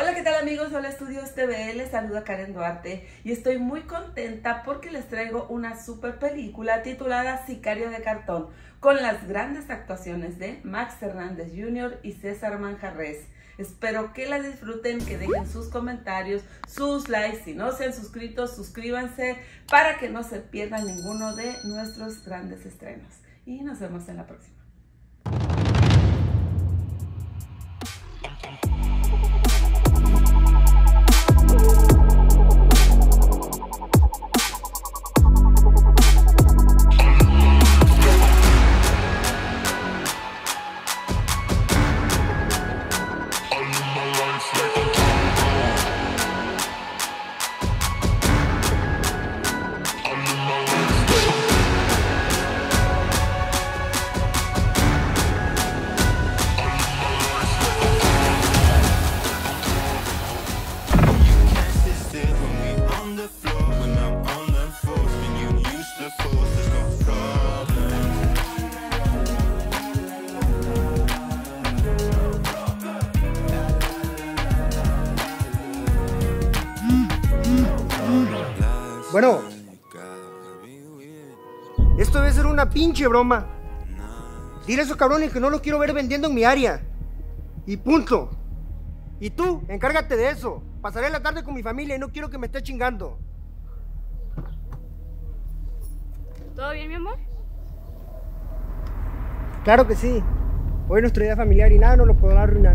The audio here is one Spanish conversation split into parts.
Hola, ¿qué tal amigos? Hola Estudios TV, les saluda Karen Duarte y estoy muy contenta porque les traigo una super película titulada Sicario de Cartón, con las grandes actuaciones de Max Hernández Jr. y César Manjarrés. Espero que la disfruten, que dejen sus comentarios, sus likes. Si no se han suscrito, suscríbanse para que no se pierdan ninguno de nuestros grandes estrenos. Y nos vemos en la próxima. Bueno, esto debe ser una pinche broma. Dile a esos cabrones que no los quiero ver vendiendo en mi área. Y punto. Y tú, encárgate de eso. Pasaré la tarde con mi familia y no quiero que me estés chingando. ¿Todo bien, mi amor? Claro que sí. Hoy es nuestro día familiar y nada nos lo podrá arruinar.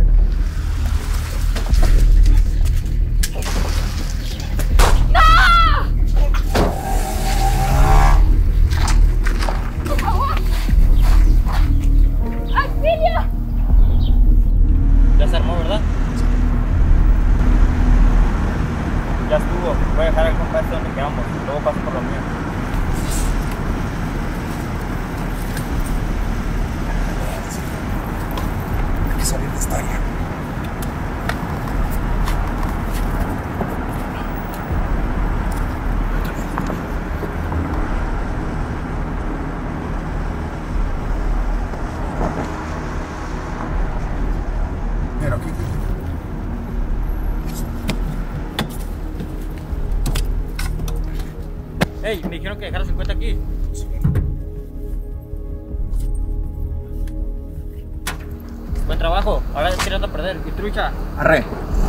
Ya se armó, ¿verdad? Ya estuvo. Voy a dejar el comparto donde quedamos. Luego paso por lo mío. Hay que salir de esta área. Hey, me dijeron que dejara 50 aquí. Buen trabajo. Ahora ya tirando a perder. Y trucha. Arre.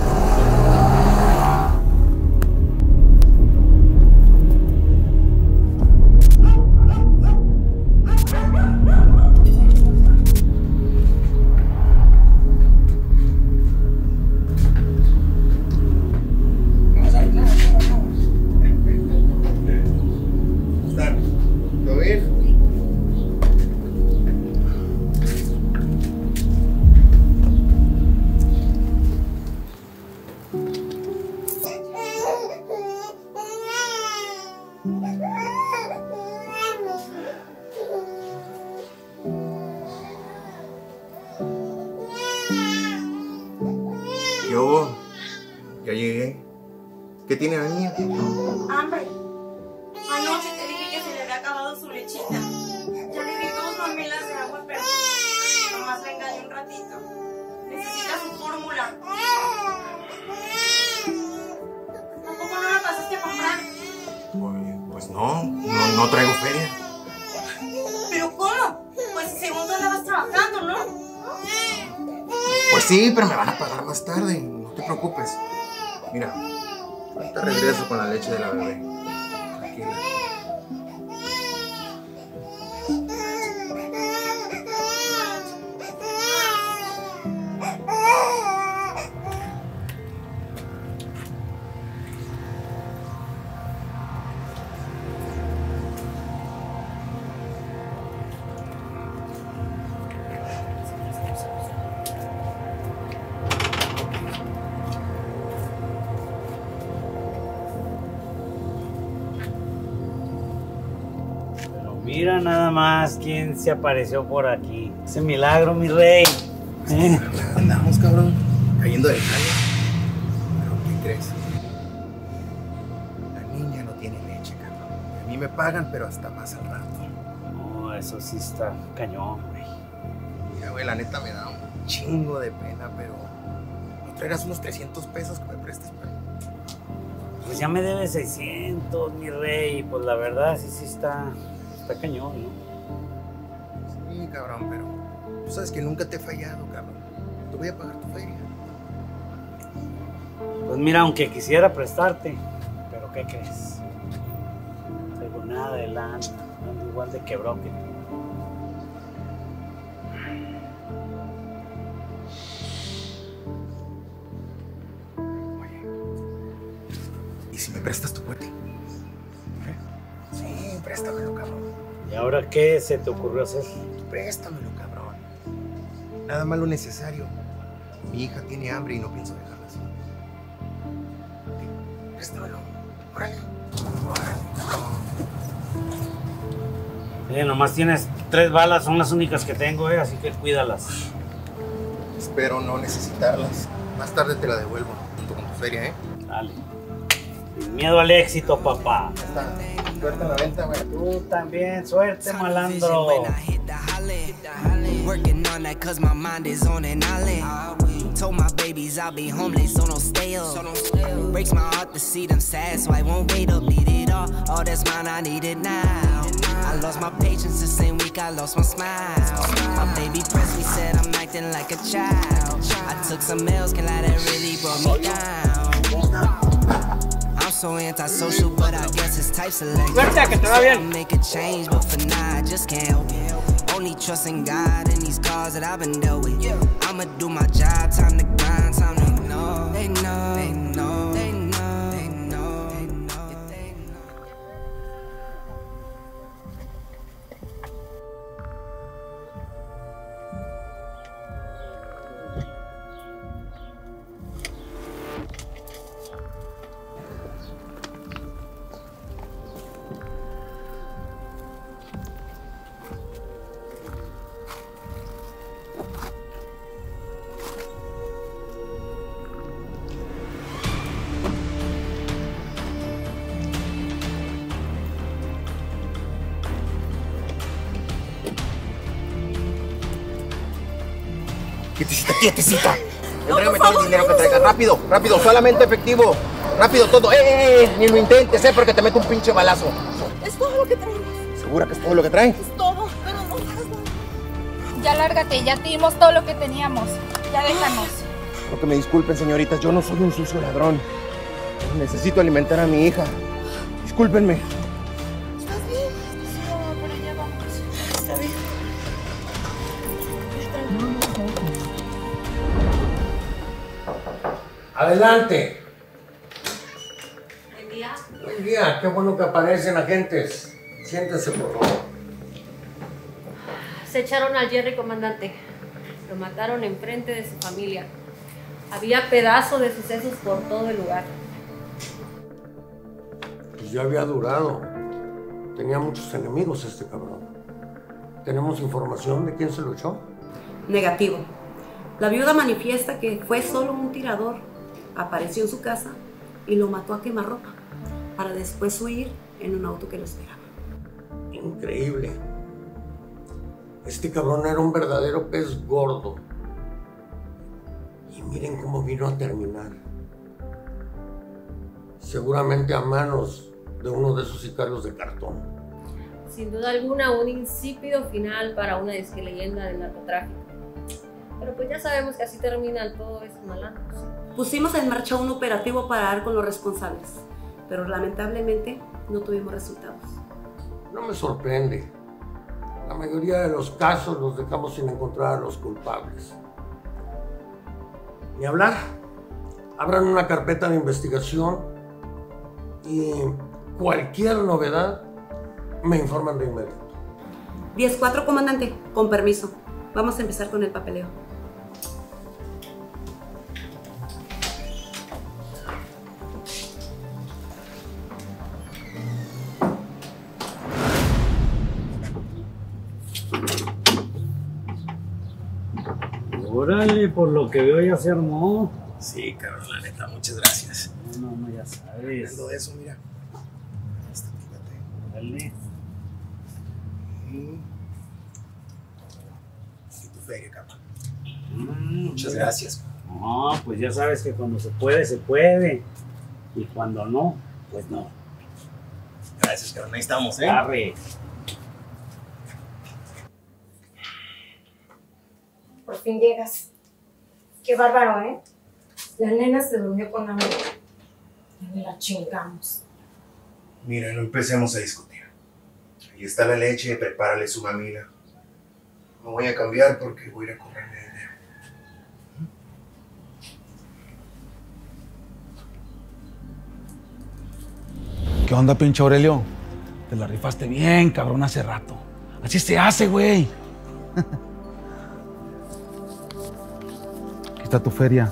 Yo ya llegué. ¿Qué tiene la niña? Hambre. Anoche te dije que se le había acabado su lechita. Ya le di 2 mamilas de agua, pero nomás la engañé un ratito. Necesita su fórmula. ¿Tampoco no la pasaste a comprar? Pues no traigo feria. ¿Pero cómo? Pues según tú andabas trabajando, ¿no? Pues sí, pero me van a pagar más tarde. No te preocupes. Mira, ahorita regreso con la leche de la bebé. Tranquila. Mira nada más quién se apareció por aquí. Ese milagro, mi rey. Andamos, cabrón. Cayendo de calle. ¿Pero qué crees? La niña no tiene leche, cabrón. A mí me pagan, pero hasta más al rato. No, eso sí está cañón, güey. Mira, güey, la neta me da un chingo de pena, pero no traigas unos 300 pesos que me prestes, güey. Pues ya me debe 600, mi rey. Pues la verdad, sí está cañón, ¿no? Sí, cabrón, pero tú sabes que nunca te he fallado, cabrón. Te voy a pagar tu feria. Pues mira, aunque quisiera prestarte, pero ¿qué crees? No traigo nada de lana, ando igual de quebrado que tú. ¿Y si me prestas tu cohete? Sí, préstamelo, cabrón. ¿Y ahora qué se te ocurrió hacer? Préstamelo, cabrón. Nada más lo necesario. Mi hija tiene hambre y no pienso dejarla así. Préstamelo. Órale. Nomás tienes 3 balas, son las únicas que tengo, así que cuídalas. Espero no necesitarlas. Más tarde te la devuelvo, junto con tu feria, Dale. Sin miedo al éxito, papá. Está. Suerte en la venta, güey. Tú también, suerte, malandro. Working on that cause my mind is on an island. Told my babies I'll be homeless, so don't stay up. Breaks my heart to see them sad, so I won't wait up. Need it all that's mine, I need it now. I lost my patience the same week I lost my smile. My baby Presley said I'm acting like a child. I took some L's, can lie, that really brought me down. I'm so antisocial, but I guess it's type select. Make a change, but for now I just can't help it. Only trusting God in these scars that I've been dealt with. I'ma do my job, time to grind, time to ignore. They know, they know, they know, they know, they know, they know. Quietecita, quietecita. Entrégame todo el dinero que traigas. Rápido, rápido, solamente efectivo. Rápido todo. Ni lo intentes, porque te meto un pinche balazo. Es todo lo que traemos. ¿Segura que es todo lo que trae? Es todo, pero no hagas nada. Ya lárgate, ya te dimos todo lo que teníamos. Ya déjanos. Quiero que me disculpen, señoritas, yo no soy un sucio ladrón. Necesito alimentar a mi hija. Discúlpenme. ¿Estás bien? Sí, mamá, pero ya vamos. Está bien. Adelante. Buen día. Buen día, qué bueno que aparecen agentes. Siéntense, por favor. Se echaron al Jerry, comandante. Lo mataron enfrente de su familia. Había pedazos de sus sesos por todo el lugar. Pues ya había durado. Tenía muchos enemigos este cabrón. ¿Tenemos información de quién se lo echó? Negativo. La viuda manifiesta que fue solo un tirador. Apareció en su casa y lo mató a quemarropa para después huir en un auto que lo esperaba. Increíble. Este cabrón era un verdadero pez gordo. Y miren cómo vino a terminar. Seguramente a manos de uno de esos sicarios de cartón. Sin duda alguna, un insípido final para una disque leyenda del narcotráfico. Pero pues ya sabemos que así terminan todos esos malandros. Pusimos en marcha un operativo para dar con los responsables, pero lamentablemente no tuvimos resultados. No me sorprende. La mayoría de los casos los dejamos sin encontrar a los culpables. Ni hablar. Abran una carpeta de investigación y cualquier novedad me informan de inmediato. 10-4, comandante, con permiso. Vamos a empezar con el papeleo. Órale, por lo que veo ya se armó. Sí, cabrón, la neta, muchas gracias. No, ya sabes. Hablando de eso, mira. Fíjate. Dale. Y tu feria, cabrón. Muchas gracias. No, pues ya sabes que cuando se puede, se puede. Y cuando no, pues no. Gracias, cabrón. Ahí estamos, ¿eh? Arre. Por fin llegas. Qué bárbaro, ¿eh? La nena se durmió con hambre. Y la chingamos. Mira, no empecemos a discutir. Ahí está la leche, prepárale su mamila. No voy a cambiar porque voy a ir a cobrarle dinero. ¿Qué onda, pinche Aurelio? Te la rifaste bien, cabrón, hace rato. Así se hace, güey. Aquí está tu feria.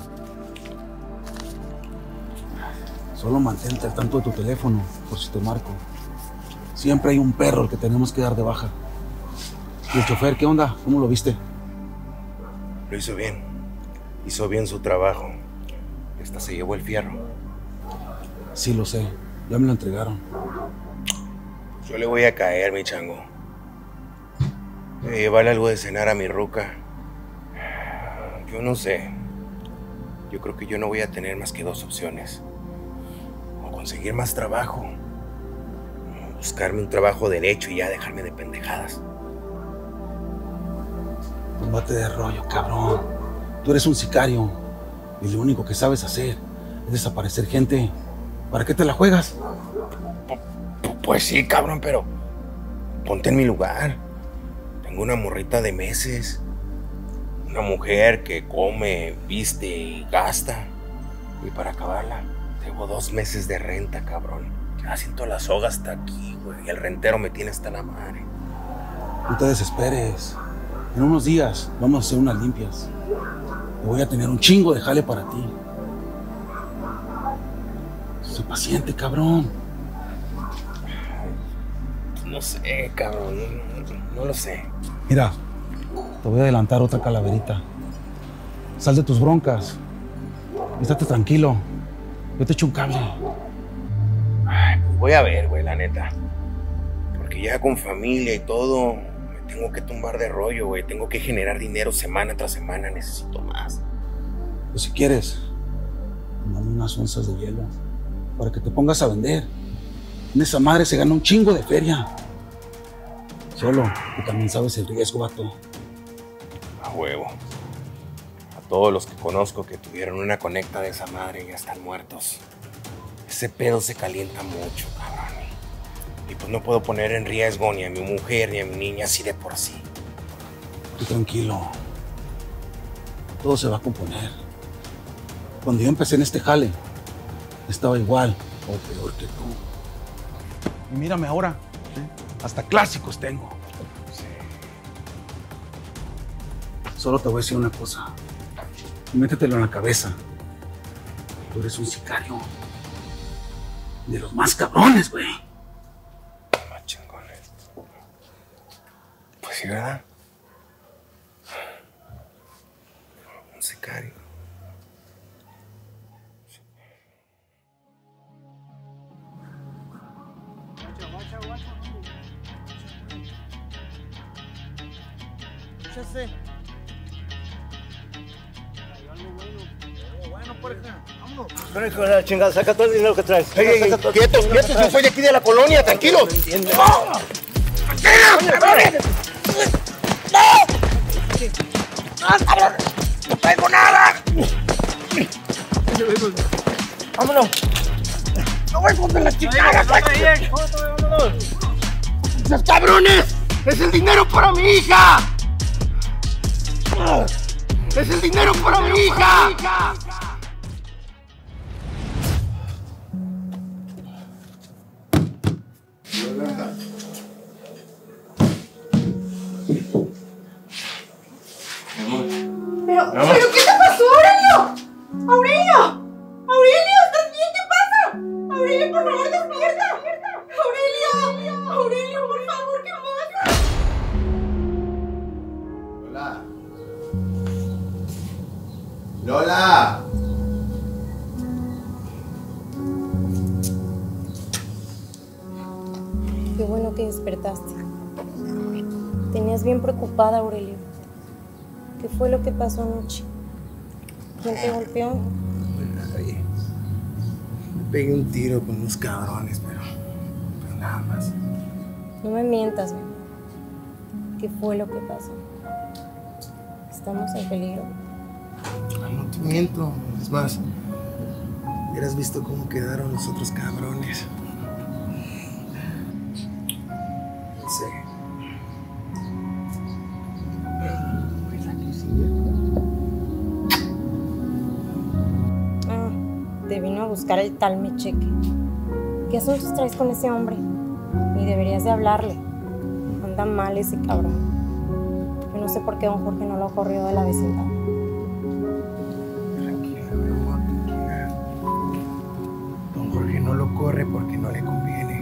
Solo mantente al tanto de tu teléfono, por si te marco. Siempre hay un perro al que tenemos que dar de baja. ¿Y el chofer, qué onda? ¿Cómo lo viste? Lo hizo bien. Hizo bien su trabajo. Esta se llevó el fierro. Sí, lo sé. Ya me lo entregaron. Yo le voy a caer, mi chango. Voy a llevarle algo de cenar a mi ruca. Yo no sé. Yo creo que yo no voy a tener más que dos opciones. O conseguir más trabajo. O buscarme un trabajo derecho y ya dejarme de pendejadas. Tómate de rollo, cabrón. Tú eres un sicario. Y lo único que sabes hacer es desaparecer gente. ¿Para qué te la juegas? Pues sí, cabrón, pero ponte en mi lugar. Tengo una morrita de meses. Una mujer que come, viste y gasta. Y para acabarla, debo 2 meses de renta, cabrón. Ya siento la soga hasta aquí, güey. El rentero me tiene hasta la madre. No te desesperes. En unos días vamos a hacer unas limpias. Y voy a tener un chingo de jale para ti. Sé paciente, cabrón. No sé, cabrón. No lo sé. Mira, te voy a adelantar otra calaverita. Sal de tus broncas. Estate tranquilo. Yo te echo un cable. Ay, pues voy a ver, güey, la neta. Porque ya con familia y todo, me tengo que tumbar de rollo, güey. Tengo que generar dinero semana tras semana. Necesito más. Pues si quieres, te mando unas onzas de hielo para que te pongas a vender. En esa madre se gana un chingo de feria. Solo que también sabes el riesgo, vato. A huevo. A todos los que conozco que tuvieron una conecta de esa madre ya están muertos. Ese pedo se calienta mucho, cabrón. Y pues no puedo poner en riesgo ni a mi mujer ni a mi niña así de por sí. Tú tranquilo. Todo se va a componer. Cuando yo empecé en este jale, estaba igual o peor que tú. Y mírame ahora. Hasta clásicos tengo. Solo te voy a decir una cosa. Métetelo en la cabeza. Tú eres un sicario. De los más cabrones, güey. Más chingones. Pues sí, ¿verdad? Un sicario. Échase. Bueno, porja, vámonos. Pero hijo de la chingada, saca todo el dinero que traes. Quietos, yo soy de aquí de la colonia, tranquilos. ¡No! ¡No traigo nada! ¡Vámonos! ¡No voy con la chingada! ¡Esos cabrones! ¡Es el dinero para mi hija! ¡Es el dinero para mi hija! ¿Pero qué te pasó, Aurelio? ¡Aurelio! ¡Aurelio! ¿Estás bien? ¿Qué pasa? ¡Aurelio, por favor, despierta! ¡Aurelio! ¡Aurelio, por favor, qué pasa! Lola. Lola. Qué bueno que despertaste. Tenías bien preocupada, Aurelio. ¿Qué fue lo que pasó anoche? ¿Quién te golpeó? Nadie. Me pegué un tiro con unos cabrones, pero nada más. No me mientas, mi amor. ¿Qué fue lo que pasó? ¿Estamos en peligro? No te miento. Es más, hubieras visto cómo quedaron los otros cabrones. No sé. Te vino a buscar el tal Mecheque. ¿Qué asuntos traes con ese hombre? Ni deberías de hablarle. Anda mal ese cabrón. Yo no sé por qué don Jorge no lo corrió de la vecindad. Tranquila, mi amor, tranquila. Don Jorge no lo corre porque no le conviene.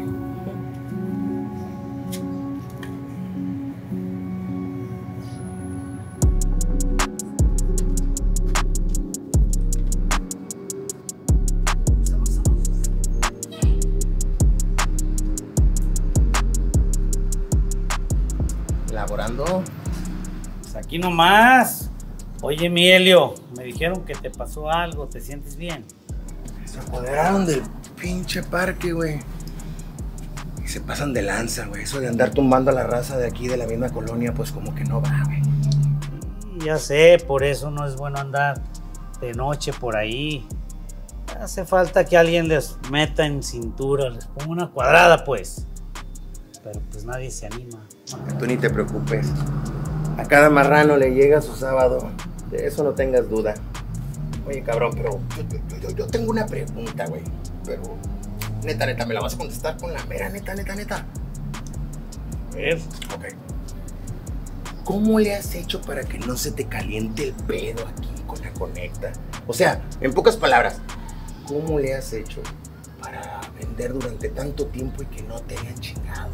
¿Elaborando? Pues aquí nomás. Oye, Mielio, me dijeron que te pasó algo, ¿te sientes bien? Se apoderaron del pinche parque, güey. Y se pasan de lanza, güey. Eso de andar tumbando a la raza de aquí, de la misma colonia, pues como que no va, güey. Ya sé, por eso no es bueno andar de noche por ahí. Hace falta que alguien les meta en cintura, les ponga una cuadrada, pues. Pero pues nadie se anima. Tú ni te preocupes. A cada marrano le llega su sábado. De eso no tengas duda. Oye, cabrón, pero yo tengo una pregunta, güey. Pero neta, me la vas a contestar con la mera neta. A ver. Ok. ¿Cómo le has hecho para que no se te caliente el pedo aquí con la conecta? O sea, en pocas palabras, ¿cómo le has hecho para vender durante tanto tiempo y que no te hayan chingado?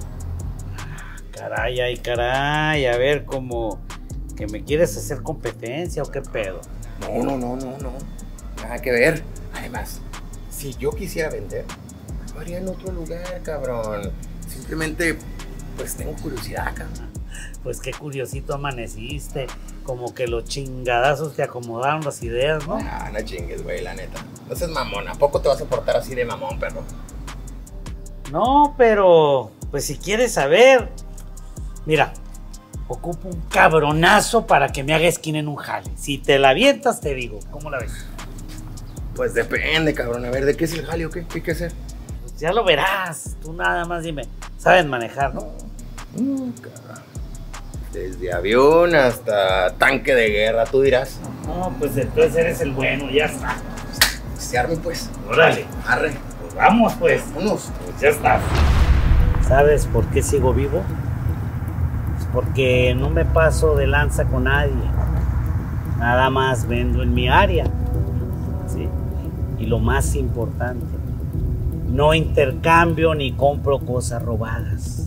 Caray, a ver, como que me quieres hacer competencia o qué pedo. No. Nada que ver. Además, si yo quisiera vender, lo haría en otro lugar, cabrón. Simplemente, pues tengo curiosidad, cabrón. Pues qué curiosito amaneciste. Como que los chingadazos te acomodaron las ideas, ¿no? No chingues, güey, la neta. No seas mamón. ¿A poco te vas a portar así de mamón, perro? No, pero pues si quieres saber, mira, ocupo un cabronazo para que me haga esquina en un jale. Si te la avientas, te digo, ¿cómo la ves? Pues depende, cabrón. A ver, ¿de qué es el jale o qué? ¿Qué hay que hacer? Pues ya lo verás. Tú nada más dime. ¿Saben manejar, no? Cabrón. Desde avión hasta tanque de guerra, tú dirás. No, pues entonces eres el bueno, ya está. Se arme, pues. Órale. Arre. Pues vamos, pues. Vámonos. Pues ya estás. ¿Sabes por qué sigo vivo? Pues porque no me paso de lanza con nadie. Nada más vendo en mi área. ¿Sí? Y lo más importante, no intercambio ni compro cosas robadas.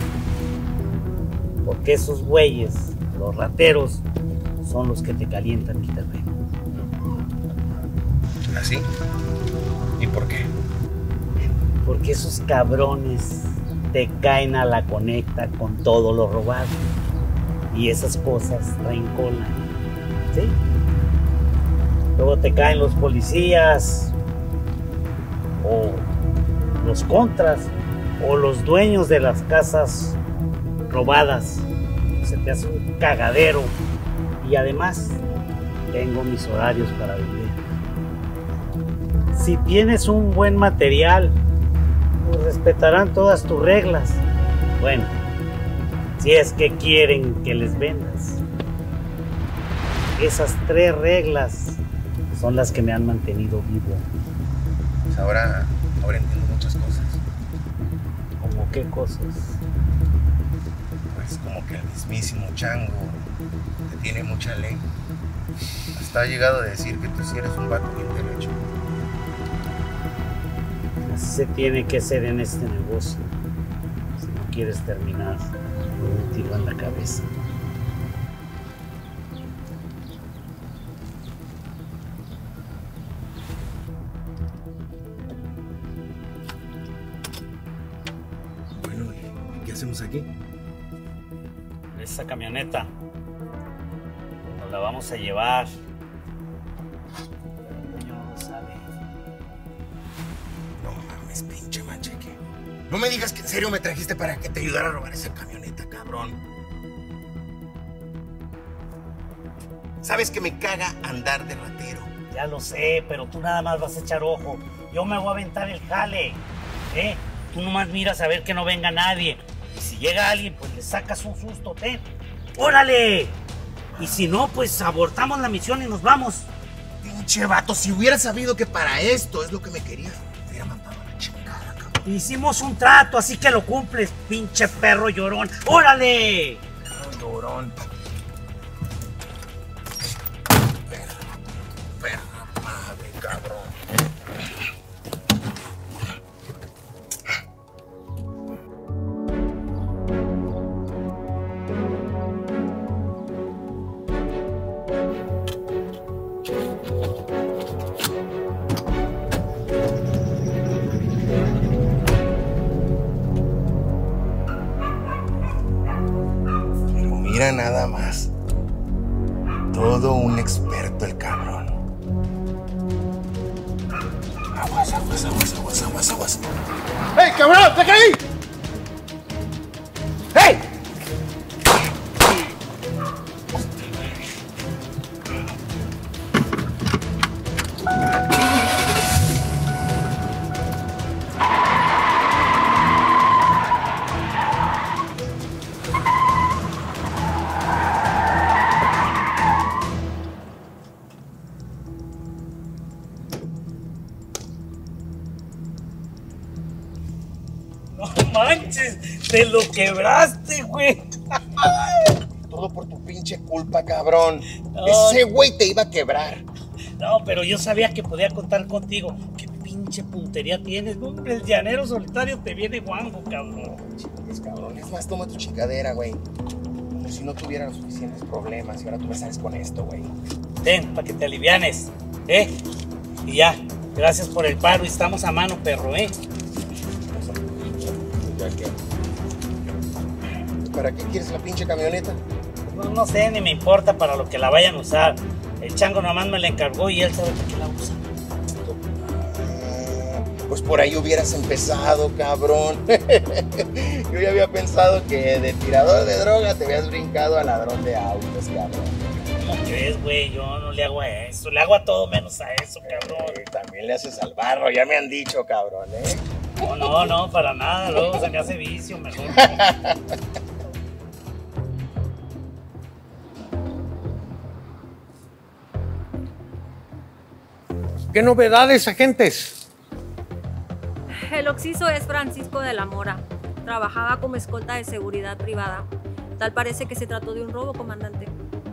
Porque esos güeyes, los rateros, son los que te calientan el terreno. ¿Así? ¿Y por qué? Porque esos cabrones te caen a la conecta con todo lo robado. Y esas cosas traen cola. ¿Sí? Luego te caen los policías, o los contras, o los dueños de las casas robadas. Se te hace un cagadero. Y además tengo mis horarios para vender. Si tienes un buen material, pues respetarán todas tus reglas. Bueno, si es que quieren que les vendas. Esas 3 reglas son las que me han mantenido vivo. Pues ahora entiendo muchas cosas. ¿Cómo qué cosas? Pues como que el mismísimo Chango te tiene mucha ley. Hasta ha llegado a decir que tú sí eres un vato bien derecho. Así se tiene que ser en este negocio. Si no quieres terminar con un tiro en la cabeza. Bueno, ¿qué hacemos aquí? Esa camioneta nos la vamos a llevar mames, pinche Macheque. No me digas que en serio me trajiste para que te ayudara a robar esa camioneta, cabrón. Sabes que me caga andar de ratero. Ya lo sé, pero tú nada más vas a echar ojo. Yo me voy a aventar el jale, ¿eh? Tú nomás miras a ver que no venga nadie. Y si llega alguien, pues le sacas un susto, ten. ¡Órale! Y si no, pues abortamos la misión y nos vamos. Pinche vato, si hubiera sabido que para esto es lo que me querías, me hubiera mandado a la chingada, cabrón. Hicimos un trato, así que lo cumples, pinche perro llorón. ¡Órale! Perro llorón. Perra madre, cabrón. Mira nada más. Todo un experto el cabrón. Aguas, aguas, aguas, aguas, aguas, aguas. ¡Ey, cabrón! ¡Deja ahí! ¡Ey! Manches, te lo quebraste, güey. Todo por tu pinche culpa, cabrón. No. Ese güey te iba a quebrar. No, pero yo sabía que podía contar contigo. ¿Qué pinche puntería tienes? No, hombre, el llanero solitario te viene guango, cabrón. Chingues, cabrón. Es más, toma tu chingadera, güey. Como si no tuviera los suficientes problemas y ahora tú me sales con esto, güey. Ten, para que te alivianes, ¿eh? Y ya, gracias por el paro y estamos a mano, perro, ¿eh? ¿Para qué quieres la pinche camioneta? No sé, ni me importa para lo que la vayan a usar. El chango nomás me la encargó y él sabe para qué la usa. Pues por ahí hubieras empezado, cabrón. Yo ya había pensado que de tirador de droga te habías brincado a ladrón de autos, cabrón. ¿Cómo crees, güey? Yo no le hago a eso. Le hago a todo menos a eso, cabrón. También le haces al barro, ya me han dicho, cabrón, ¿eh? No, para nada. Luego se me hace vicio, mejor. ¿Qué novedades, agentes? El occiso es Francisco de la Mora. Trabajaba como escolta de seguridad privada. Tal parece que se trató de un robo, comandante.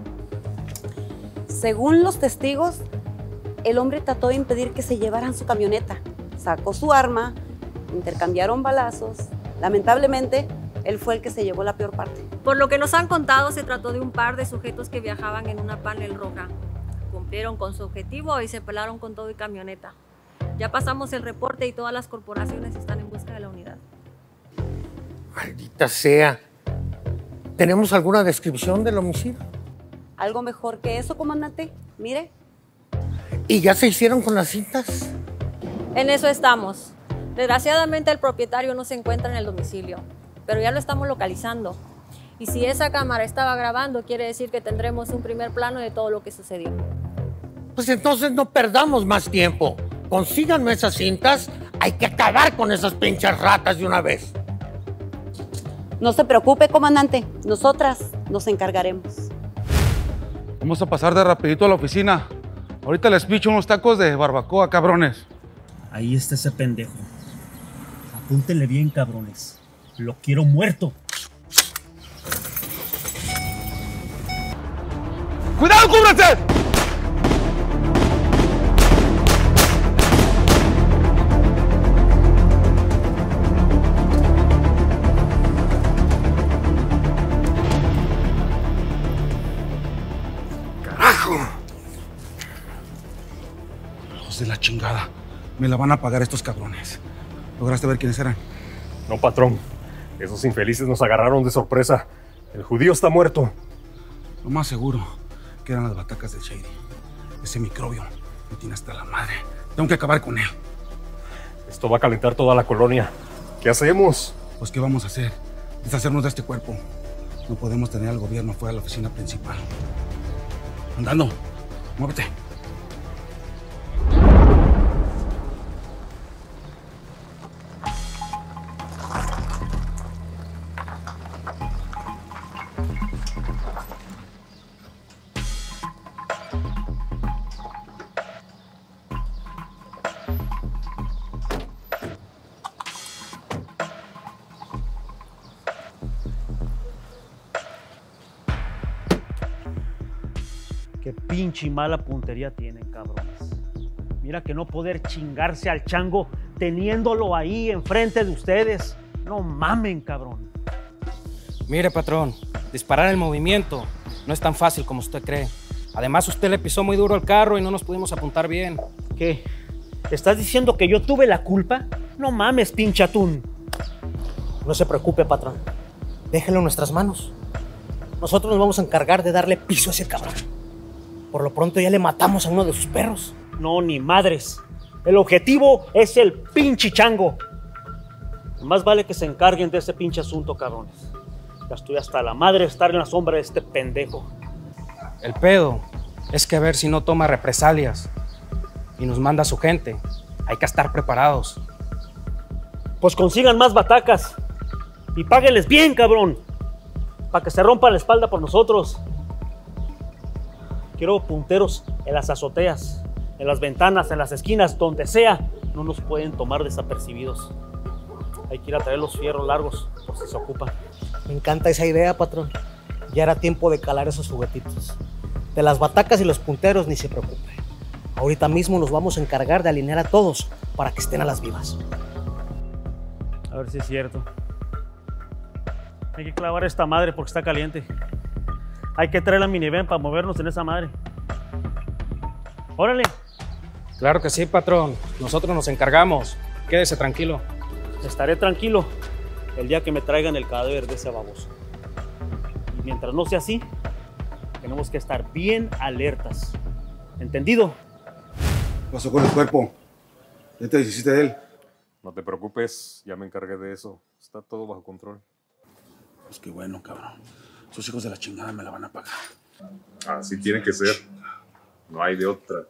Según los testigos, el hombre trató de impedir que se llevaran su camioneta. Sacó su arma, intercambiaron balazos. Lamentablemente, él fue el que se llevó la peor parte. Por lo que nos han contado, se trató de un par de sujetos que viajaban en una panel roja. Cumplieron con su objetivo y se pelaron con todo y camioneta. Ya pasamos el reporte y todas las corporaciones están en busca de la unidad. Maldita sea. ¿Tenemos alguna descripción del homicidio? ¿Algo mejor que eso, comandante? Mire. ¿Y ya se hicieron con las cintas? En eso estamos. Desgraciadamente el propietario no se encuentra en el domicilio, pero ya lo estamos localizando. Y si esa cámara estaba grabando, quiere decir que tendremos un primer plano de todo lo que sucedió. Pues entonces no perdamos más tiempo. Consíganme esas cintas. Hay que acabar con esas pinches ratas de una vez. No se preocupe, comandante. Nosotras nos encargaremos. Vamos a pasar de rapidito a la oficina. Ahorita les picho unos tacos de barbacoa, cabrones. Ahí está ese pendejo. Apúntenle bien, cabrones. Lo quiero muerto. ¡Cuidado, cúbranse! ¡Carajo! Hijos de la chingada. Me la van a pagar estos cabrones. ¿Lograste ver quiénes eran? No, patrón. Esos infelices nos agarraron de sorpresa. El judío está muerto. Lo más seguro que eran las batacas de Shady. Ese microbio me tiene hasta la madre. Tengo que acabar con él. Esto va a calentar toda la colonia. ¿Qué hacemos? Pues, ¿qué vamos a hacer? Deshacernos de este cuerpo. No podemos tener al gobierno fuera de la oficina principal. Andando, muévete. Qué pinche mala puntería tienen, cabrones. Mira que no poder chingarse al chango teniéndolo ahí enfrente de ustedes. No mamen, cabrón. Mire, patrón, disparar el movimiento no es tan fácil como usted cree. Además, usted le pisó muy duro el carro y no nos pudimos apuntar bien. ¿Qué? ¿Estás diciendo que yo tuve la culpa? No mames, pinche atún. No se preocupe, patrón. Déjelo en nuestras manos. Nosotros nos vamos a encargar de darle piso a ese cabrón. Por lo pronto ya le matamos a uno de sus perros. No, ni madres. El objetivo es el pinche chango. Más vale que se encarguen de ese pinche asunto, cabrones. Ya estoy hasta la madre de estar en la sombra de este pendejo. El pedo es que a ver si no toma represalias y nos manda a su gente. Hay que estar preparados. Pues consigan más batacas y páguenles bien, cabrón, para que se rompa la espalda por nosotros. Quiero punteros en las azoteas, en las ventanas, en las esquinas, donde sea. No nos pueden tomar desapercibidos. Hay que ir a traer los fierros largos por si se ocupan. Me encanta esa idea, patrón. Ya era tiempo de calar esos juguetitos. De las batacas y los punteros ni se preocupe. Ahorita mismo nos vamos a encargar de alinear a todos para que estén a las vivas. A ver si es cierto. Hay que clavar esta madre porque está caliente. Hay que traer la minivan para movernos en esa madre. ¡Órale! Claro que sí, patrón. Nosotros nos encargamos. Quédese tranquilo. Estaré tranquilo el día que me traigan el cadáver de ese baboso. Y mientras no sea así, tenemos que estar bien alertas. ¿Entendido? ¿Qué pasó con el cuerpo? ¿Ya te deshiciste de él? No te preocupes, ya me encargué de eso. Está todo bajo control. Pues qué bueno, cabrón. Sus hijos de la chingada me la van a pagar. Así tiene que ser. No hay de otra.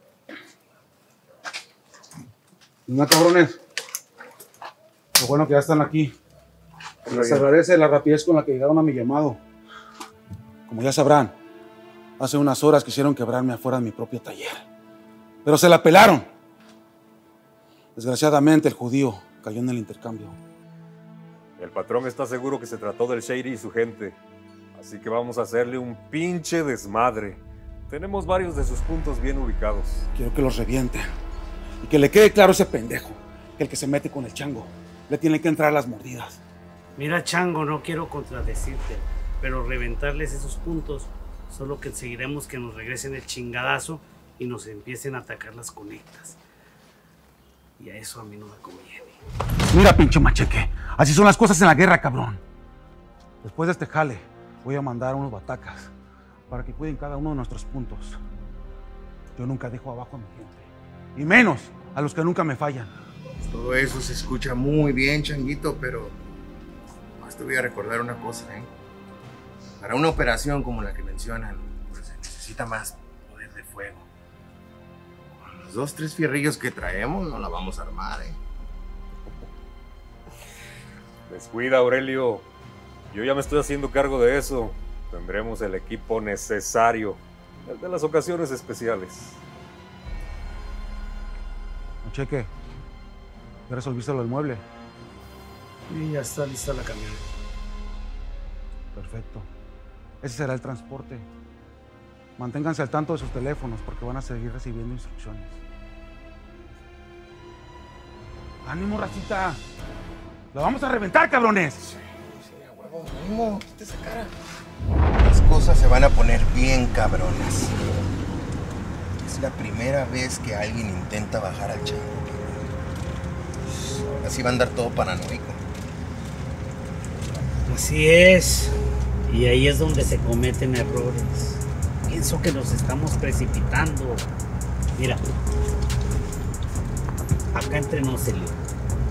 No, cabrones. Lo bueno que ya están aquí. Les agradece la rapidez con la que llegaron a mi llamado. Como ya sabrán, hace unas horas quisieron quebrarme afuera de mi propio taller. Pero se la pelaron. Desgraciadamente el judío cayó en el intercambio. El patrón está seguro que se trató del Shady y su gente. Así que vamos a hacerle un pinche desmadre. Tenemos varios de sus puntos bien ubicados. Quiero que los revienten. Y que le quede claro a ese pendejo que el que se mete con el chango le tiene que entrar las mordidas. Mira, chango, no quiero contradecirte, pero reventarles esos puntos solo que conseguiremos que nos regresen el chingadazo y nos empiecen a atacar las conectas. Y a eso a mí no me conviene. Mira, pinche macheque. Así son las cosas en la guerra, cabrón. Después de este jale, voy a mandar a unos batacas para que cuiden cada uno de nuestros puntos. Yo nunca dejo abajo a mi gente. Y menos a los que nunca me fallan. Todo eso se escucha muy bien, changuito, pero más te voy a recordar una cosa, ¿eh? Para una operación como la que mencionan, pues se necesita más poder de fuego. Con los 2, 3 fierrillos que traemos, no la vamos a armar, ¿eh? Descuida, Aurelio. Yo ya me estoy haciendo cargo de eso. Tendremos el equipo necesario, el de las ocasiones especiales. Cheque, ¿ya resolviste lo del mueble? Y ya está lista la camioneta. Perfecto. Ese será el transporte. Manténganse al tanto de sus teléfonos porque van a seguir recibiendo instrucciones. ¡Ánimo, racita! ¡La vamos a reventar, cabrones! Sí, a huevo, ánimo, quita esa cara. Las cosas se van a poner bien cabronas. Es la primera vez que alguien intenta bajar al chango. Así va a andar todo paranoico. Así es. Y ahí es donde se cometen errores. Pienso que nos estamos precipitando. Mira, acá entre nos, Elio.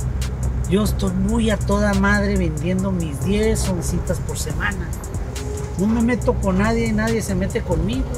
Yo estoy muy a toda madre vendiendo mis 10 oncitas por semana. No me meto con nadie, nadie se mete conmigo.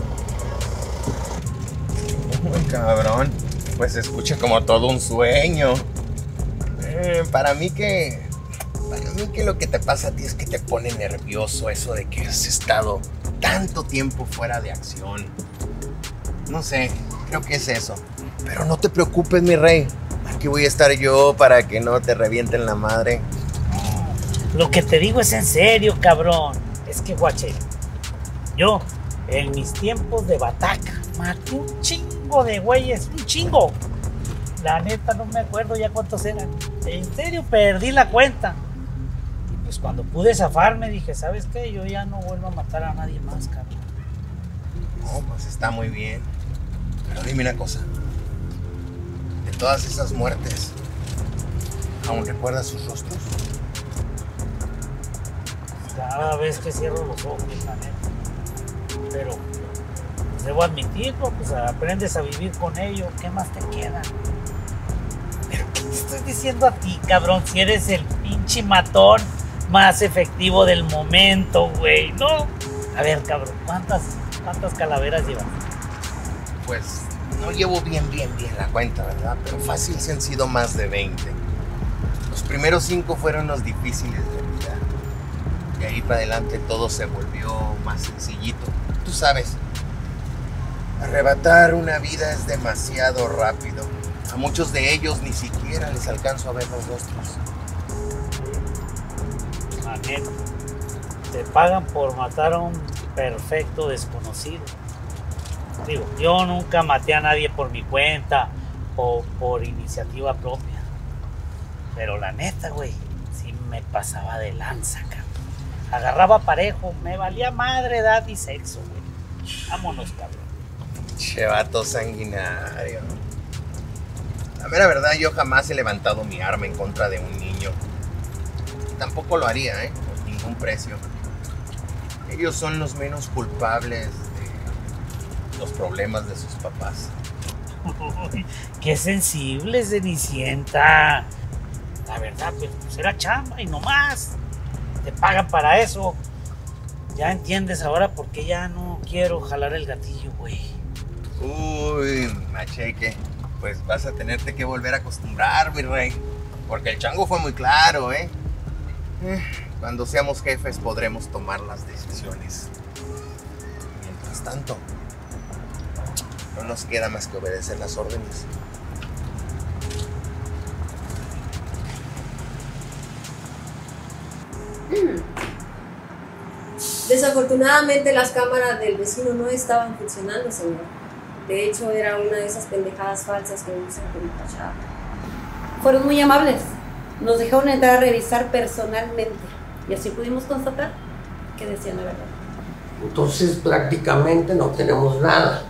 Uy, cabrón, pues se escucha como todo un sueño. Para mí que lo que te pasa a ti es que te pone nervioso eso de que has estado tanto tiempo fuera de acción. No sé, creo que es eso. Pero no te preocupes, mi rey. Aquí voy a estar yo para que no te revienten la madre. Lo que te digo es en serio, cabrón. Es que, guache, yo, en mis tiempos de bataca, maté un chingo de güeyes, un chingo. La neta no me acuerdo ya cuántos eran. En serio, perdí la cuenta. Y pues cuando pude zafarme dije, ¿sabes qué? Yo ya no vuelvo a matar a nadie más, cabrón. No, pues está muy bien. Pero dime una cosa. De todas esas muertes, ¿aún recuerdas sus rostros? Cada vez que cierro los ojos, la neta. Pero pues, debo admitirlo, pues aprendes a vivir con ello. ¿Qué más te queda? Pero ¿qué te estoy diciendo a ti, cabrón? Si eres el pinche matón más efectivo del momento, güey, ¿no? A ver, cabrón, ¿cuántas calaveras llevas? Pues no llevo bien la cuenta, ¿verdad? Pero fácil se han sido más de 20. Los primeros 5 fueron los difíciles de olvidar. De ahí para adelante todo se volvió más sencillito. Tú sabes, arrebatar una vida es demasiado rápido. A muchos de ellos ni siquiera les alcanzo a ver los rostros. Maneta, te pagan por matar a un perfecto desconocido. Digo, yo nunca maté a nadie por mi cuenta o por iniciativa propia. Pero la neta, güey, sí me pasaba de lanza, cabrón. Agarraba parejo, me valía madre, edad y sexo, güey. Vámonos, cabrón. Che vato sanguinario. La mera verdad, yo jamás he levantado mi arma en contra de un niño. Tampoco lo haría, por ningún precio. Ellos son los menos culpables de los problemas de sus papás. Uy, qué sensible, Cenicienta. La verdad, pues era chamba y no más. Te pagan para eso. Ya entiendes ahora por qué ya no quiero jalar el gatillo, güey. Uy, macheque. Pues vas a tenerte que volver a acostumbrar, mi rey. Porque el chango fue muy claro, Cuando seamos jefes podremos tomar las decisiones. Mientras tanto, no nos queda más que obedecer las órdenes. Desafortunadamente las cámaras del vecino no estaban funcionando, señor. De hecho, era una de esas pendejadas falsas que usan como fachada. Fueron muy amables. Nos dejaron entrar a revisar personalmente. Y así pudimos constatar que decían la verdad. Entonces prácticamente no tenemos nada.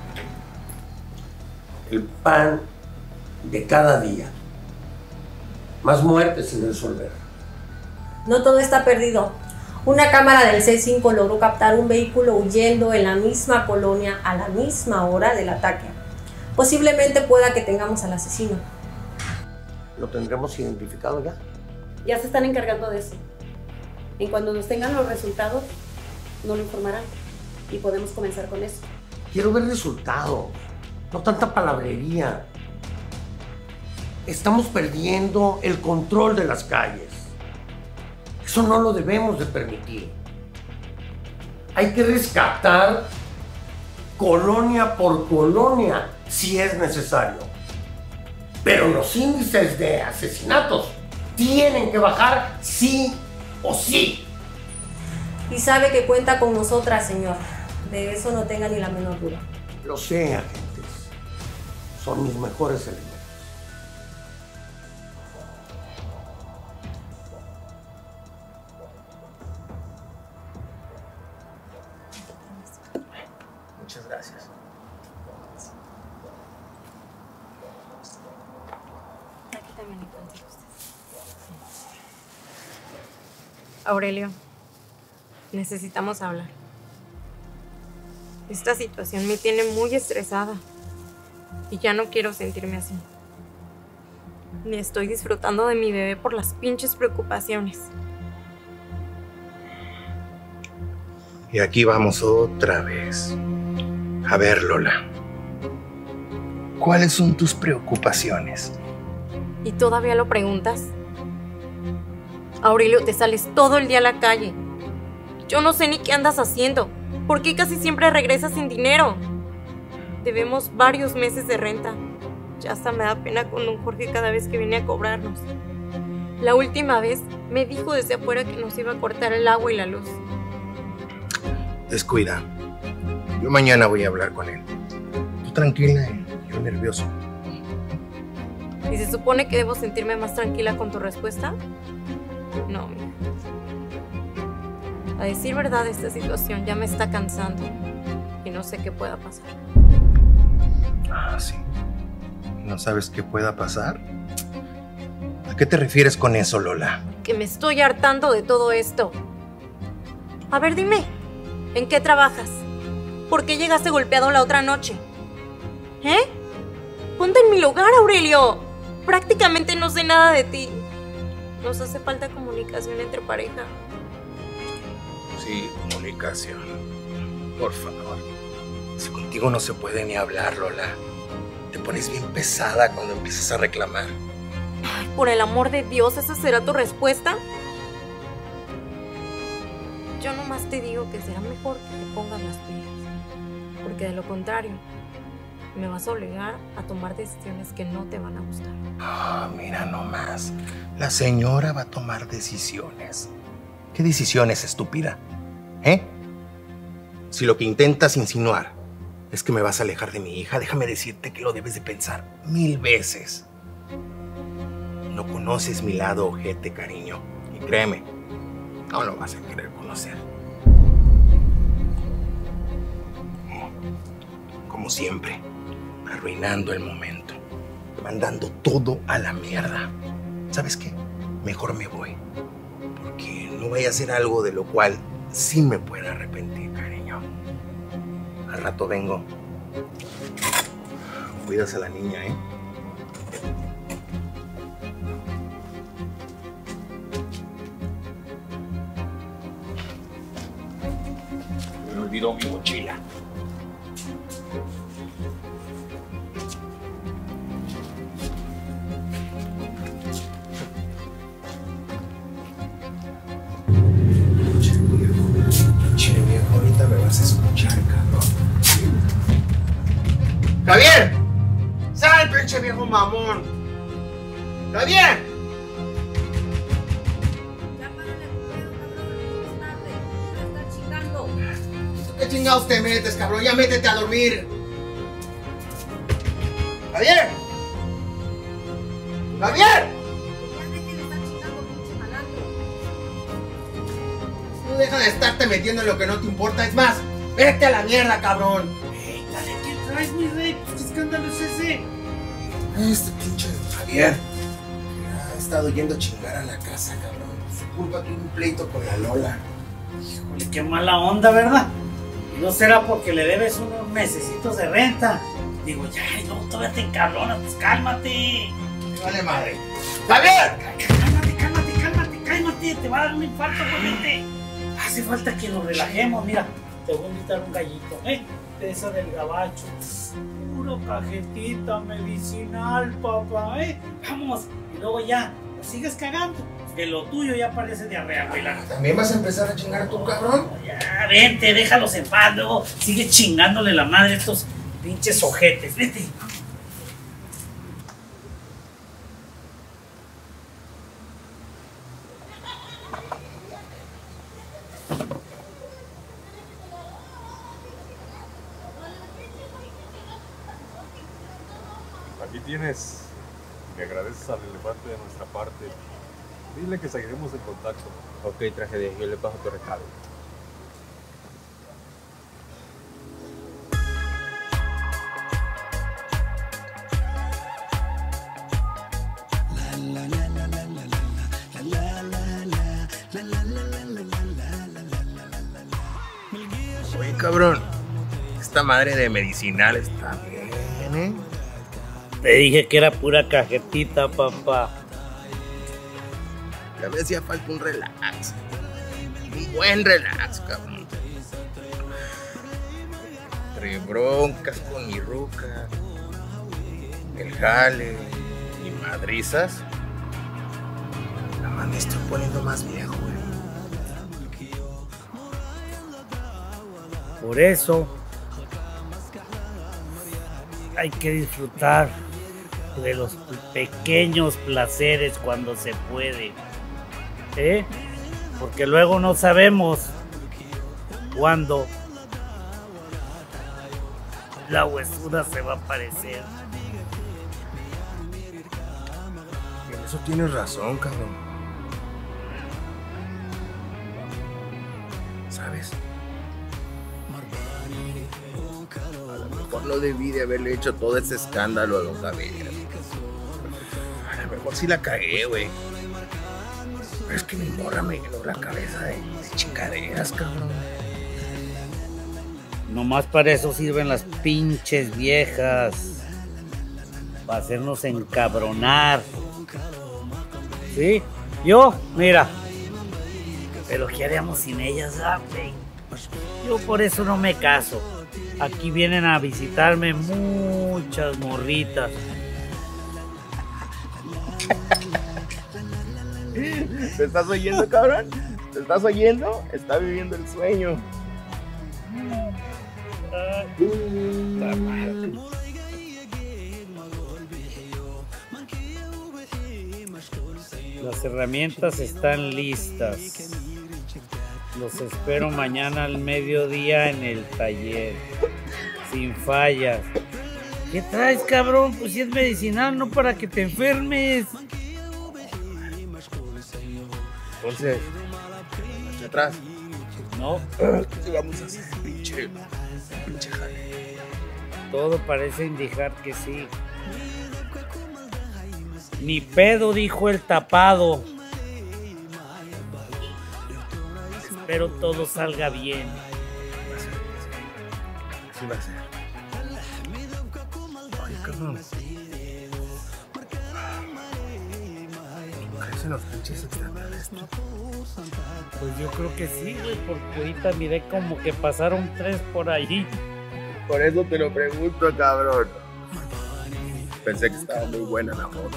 El pan de cada día. Más muertes sin resolver. No todo está perdido. Una cámara del C5 logró captar un vehículo huyendo en la misma colonia a la misma hora del ataque. Posiblemente pueda que tengamos al asesino. ¿Lo tendremos identificado ya? Ya se están encargando de eso. En cuando nos tengan los resultados, nos lo informarán y podemos comenzar con eso. Quiero ver resultados, no tanta palabrería. Estamos perdiendo el control de las calles. Eso no lo debemos de permitir. Hay que rescatar colonia por colonia si es necesario. Pero los índices de asesinatos tienen que bajar sí o sí. Y sabe que cuenta con nosotras, señor. De eso no tenga ni la menor duda. Lo sé, agentes. Son mis mejores elementos. Muchas gracias. Aquí también encuentro usted. Aurelio, necesitamos hablar. Esta situación me tiene muy estresada y ya no quiero sentirme así. Ni estoy disfrutando de mi bebé por las pinches preocupaciones. Y aquí vamos otra vez. A ver, Lola. ¿Cuáles son tus preocupaciones? ¿Y todavía lo preguntas? Aurelio, te sales todo el día a la calle. Yo no sé ni qué andas haciendo. ¿Por qué casi siempre regresas sin dinero? Debemos varios meses de renta. Ya hasta me da pena con don Jorge cada vez que viene a cobrarnos. La última vez me dijo desde afuera que nos iba a cortar el agua y la luz. Descuida. Yo mañana voy a hablar con él. Tú tranquila y yo nervioso. ¿Y se supone que debo sentirme más tranquila con tu respuesta? No, mija. A decir verdad, esta situación ya me está cansando y no sé qué pueda pasar. Ah, sí. ¿No sabes qué pueda pasar? ¿A qué te refieres con eso, Lola? Que me estoy hartando de todo esto. A ver, dime, ¿en qué trabajas? ¿Por qué llegaste golpeado la otra noche? ¿Eh? Ponte en mi lugar, Aurelio. Prácticamente no sé nada de ti. Nos hace falta comunicación entre pareja. Sí, comunicación. Por favor. Si contigo no se puede ni hablar, Lola. Te pones bien pesada cuando empiezas a reclamar. Ay, por el amor de Dios, ¿esa será tu respuesta? Yo nomás te digo que será mejor que te pongas las pilas. Porque de lo contrario, me vas a obligar a tomar decisiones que no te van a gustar. Ah, mira nomás. La señora va a tomar decisiones. ¿Qué decisiones, estúpida? ¿Eh? Si lo que intentas insinuar es que me vas a alejar de mi hija, déjame decirte que lo debes de pensar 1000 veces. No conoces mi lado ojete, cariño. Y créeme, no lo vas a querer conocer. Como siempre, arruinando el momento, mandando todo a la mierda. ¿Sabes qué? Mejor me voy, porque no vaya a ser algo de lo cual sí me pueda arrepentir, cariño. Al rato vengo. Cuidas a la niña, ¿eh? Me olvidó mi mochila. Che, viejo, ahorita me vas a escuchar, cabrón. ¡Javier! ¡Sal, pinche viejo mamón! ¡Javier! ¿Qué chingados te metes, cabrón? Ya métete a dormir. ¡Javier! ¡Javier! No deja de estarte metiendo en lo que no te importa. Es más, vete a la mierda, cabrón. Ey, dale, ¿qué traes, mi rey? ¿Qué escándalo es ese? Este pinche Javier ha estado yendo a chingar a la casa, cabrón. Por su culpa tuve un pleito con la Lola. Híjole, qué mala onda, ¿verdad? Y no será porque le debes unos mesecitos de renta. Digo, ya, y luego todavía te encabronas, pues cálmate. Me vale madre. ¡Javier! Cálmate, te va a dar un infarto, ponete. Hace falta que nos relajemos, mira, te voy a invitar un gallito, de esa del gabacho. Puro cajetita medicinal, papá, Vamos, y luego ya, lo sigues cagando, que lo tuyo ya parece diarrea, güey. ¿También vas a empezar a chingar tú, cabrón? Ya, vente, déjalos en paz, luego sigue chingándole la madre a estos pinches ojetes, vete. Aquí tienes. Le agradeces al elefante de nuestra parte. Dile que seguiremos en contacto. Ok, tragedia, yo le paso tu recado. Oye, cabrón, esta madre de medicinal está bien, ¿eh? Te dije que era pura cajetita, papá. Ya me hacía falta un relax. Un buen relax, cabrón. Entre broncas con mi ruca, el jale y madrizas, nada más me estoy poniendo más viejo, güey. Por eso hay que disfrutar de los pequeños placeres cuando se puede, ¿eh? Porque luego no sabemos cuándo la huesuda se va a aparecer. En eso tienes razón, cabrón. ¿Sabes? A lo mejor no debí de haberle hecho todo ese escándalo a los Javier. A lo mejor sí la cagué, güey. Pero es que mi morra me llenó la cabeza de chingaderas, cabrón. Nomás para eso sirven las pinches viejas. Para hacernos encabronar. ¿Sí? Yo, mira. Pero ¿qué haríamos sin ellas, güey? Yo por eso no me caso. Aquí vienen a visitarme muchas morritas. ¿Te estás oyendo, cabrón? ¿Te estás oyendo? Está viviendo el sueño. Las herramientas están listas. Los espero mañana al mediodía en el taller. Sin fallas. ¿Qué traes, cabrón? Pues si es medicinal, no para que te enfermes. Entonces, hacia atrás. No. ¿Qué vamos a hacer, pinche jale? Todo parece indicar que sí. Ni pedo, dijo el tapado. Espero todo salga bien. Así va a ser. Oye, cabrón. ¿Crecen los pinches extraterrestres? Pues yo creo que sí, güey, porque ahorita miré como que pasaron 3 por ahí. Por eso te lo pregunto, cabrón. Pensé que estaba muy buena la foto.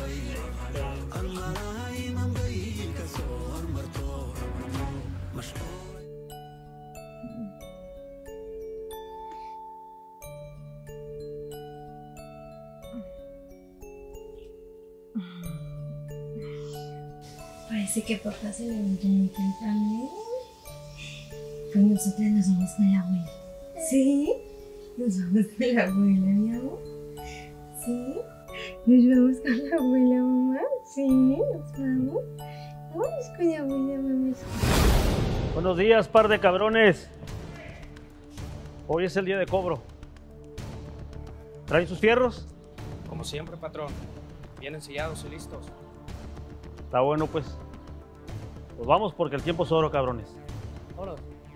Parece que papá se levantó muy temprano. Pues nosotros nos vamos con la abuela. ¿Sí? Nos vamos con la abuela, mi amor. ¿Sí? Nos vamos con la abuela, mamá. ¿Sí? Nos vamos. Vamos con la abuela, mamá. Buenos días, par de cabrones. Hoy es el día de cobro. ¿Traen sus fierros? Como siempre, patrón. Vienen sellados y listos. Está bueno, pues. Pues vamos porque el tiempo es oro, cabrones. Vámonos.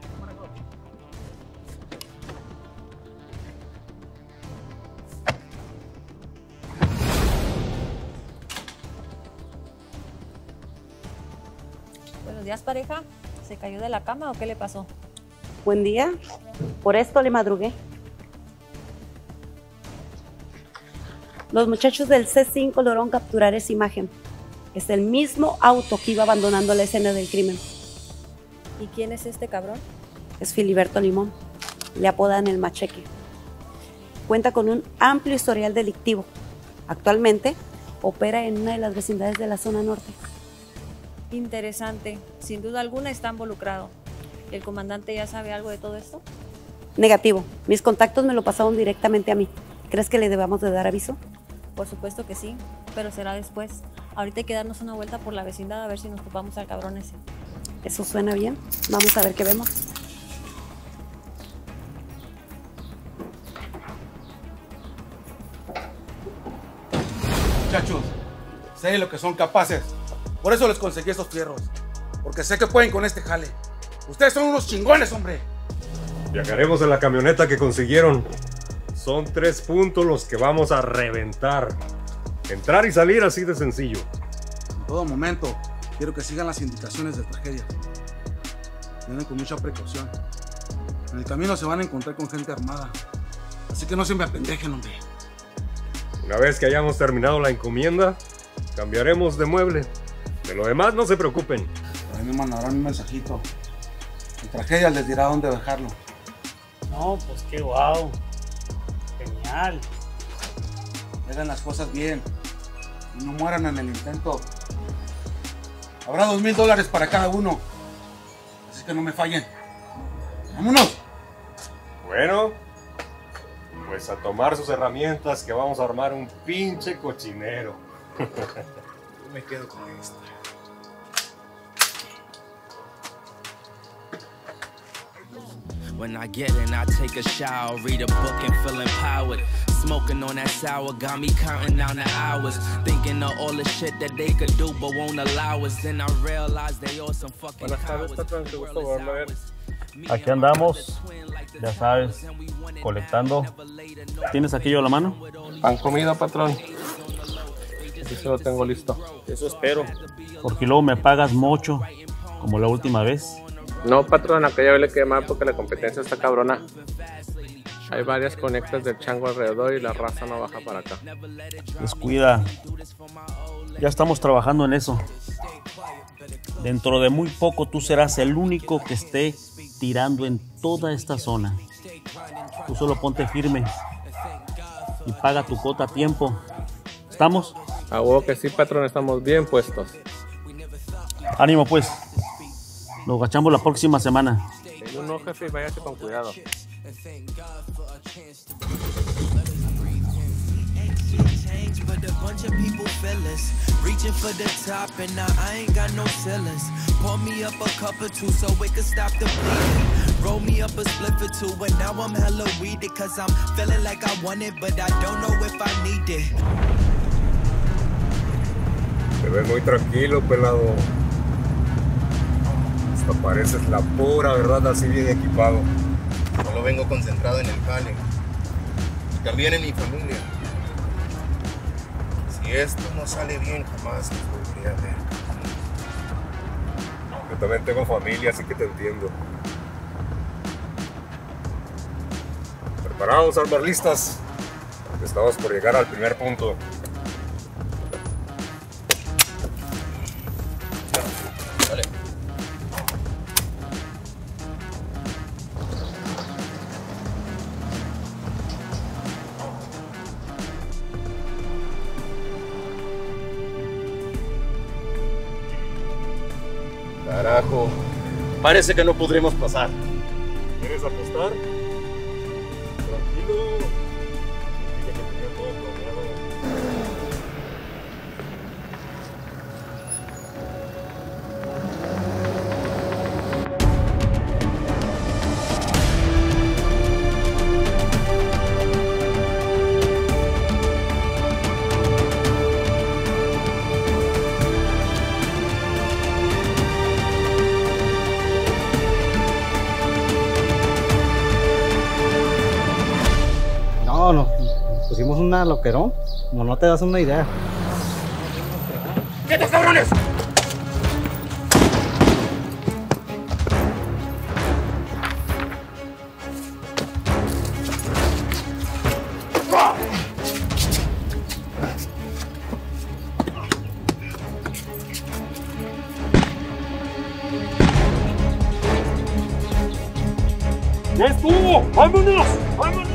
Buenos días, pareja. ¿Se cayó de la cama o qué le pasó? Buen día. Por esto le madrugué. Los muchachos del C5 lograron capturar esa imagen. Es el mismo auto que iba abandonando la escena del crimen. ¿Y quién es este cabrón? Es Filiberto Limón. Le apodan el Macheque. Cuenta con un amplio historial delictivo. Actualmente opera en una de las vecindades de la zona norte. Interesante. Sin duda alguna está involucrado. ¿El comandante ya sabe algo de todo esto? Negativo. Mis contactos me lo pasaron directamente a mí. ¿Crees que le debamos de dar aviso? Por supuesto que sí, pero será después. Ahorita hay que darnos una vuelta por la vecindad a ver si nos topamos al cabrón ese. Eso suena bien. Vamos a ver qué vemos. Muchachos, sé de lo que son capaces. Por eso les conseguí estos fierros. Porque sé que pueden con este jale. Ustedes son unos chingones, hombre. Viajaremos en la camioneta que consiguieron. Son 3 puntos los que vamos a reventar. Entrar y salir así de sencillo. En todo momento, quiero que sigan las indicaciones de tragedia. Vienen con mucha precaución. En el camino se van a encontrar con gente armada. Así que no se me apendejen, hombre. Una vez que hayamos terminado la encomienda, cambiaremos de mueble. De lo demás, no se preocupen. Por ahí me mandarán un mensajito. En tragedia les dirá dónde dejarlo. No, pues qué guau. Genial. Hagan las cosas bien. Y no mueran en el intento. Habrá $2,000 para cada uno. Así que no me fallen. ¡Vámonos! Bueno, pues a tomar sus herramientas que vamos a armar un pinche cochinero. Yo me quedo con esta. When I get in, I take a shower, read a book and feel empowered. Smoking on that sour got me counting down the hours, thinking of all the shit that they could do but won't allow us. Then I realized they all some fucking cowards. Aquí andamos, ya sabes, colectando. ¿Tienes aquello a la mano? Pan comida, patrón. Aquí se lo tengo listo. Eso espero. Porque luego me pagas mucho, como la última vez. No, patrón, aquella vez le quemé porque la competencia está cabrona. Hay varias conectas del chango alrededor y la raza no baja para acá. Descuida. Ya estamos trabajando en eso. Dentro de muy poco tú serás el único que esté tirando en toda esta zona. Tú solo ponte firme y paga tu cuota a tiempo. ¿Estamos? A huevo que sí, patrón, estamos bien puestos. Ánimo pues. Nos gachamos la próxima semana. No, jefe, váyase con cuidado. But a bunch of people fearless, reaching for the top, and now I ain't got no ceilings. Pour me up a cup or two so it can stop the bleeding. Roll me up a split or two, and now I'm hella weeded, cause I'm feeling like I want it, but I don't know if I need it. Te ves muy tranquilo, pelado. Hasta pareces la pura verdad, así bien equipado. Solo vengo concentrado en el jale. Y también en mi familia. Si esto no sale bien, jamás los volveré a ver. Yo también tengo familia, así que te entiendo. ¿Preparados, armas listas? Estamos por llegar al primer punto. Dale. Carajo, parece que no podremos pasar. ¿Quieres apostar? Tranquilo. Dije que tenía todo planeado. No, nos pusimos una loquerón. Como no te das una idea. ¡Quietos, cabrones! ¡Ya estuvo! ¡Vámonos! ¡Vámonos!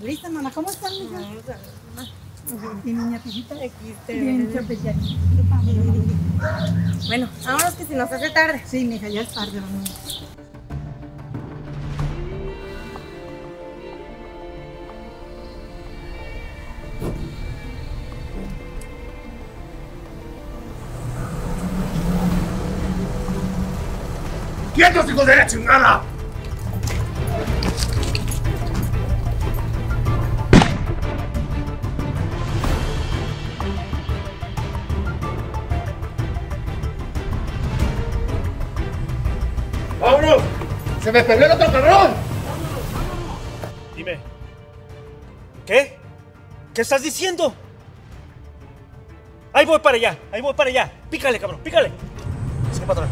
Lista, mamá, ¿cómo están, hija? Y niña pijita, aquí bien chapeteadita. Bueno, vámonos que si nos hace tarde. Sí, mija, ya es tarde, mamá. ¡Quietos, hijos de la chingada! ¡Vámonos! ¡Se me perdió el otro cabrón! Dime. ¿Qué? ¿Qué estás diciendo? Ahí voy para allá, ahí voy para allá. Pícale, cabrón, pícale. Sí, patrón.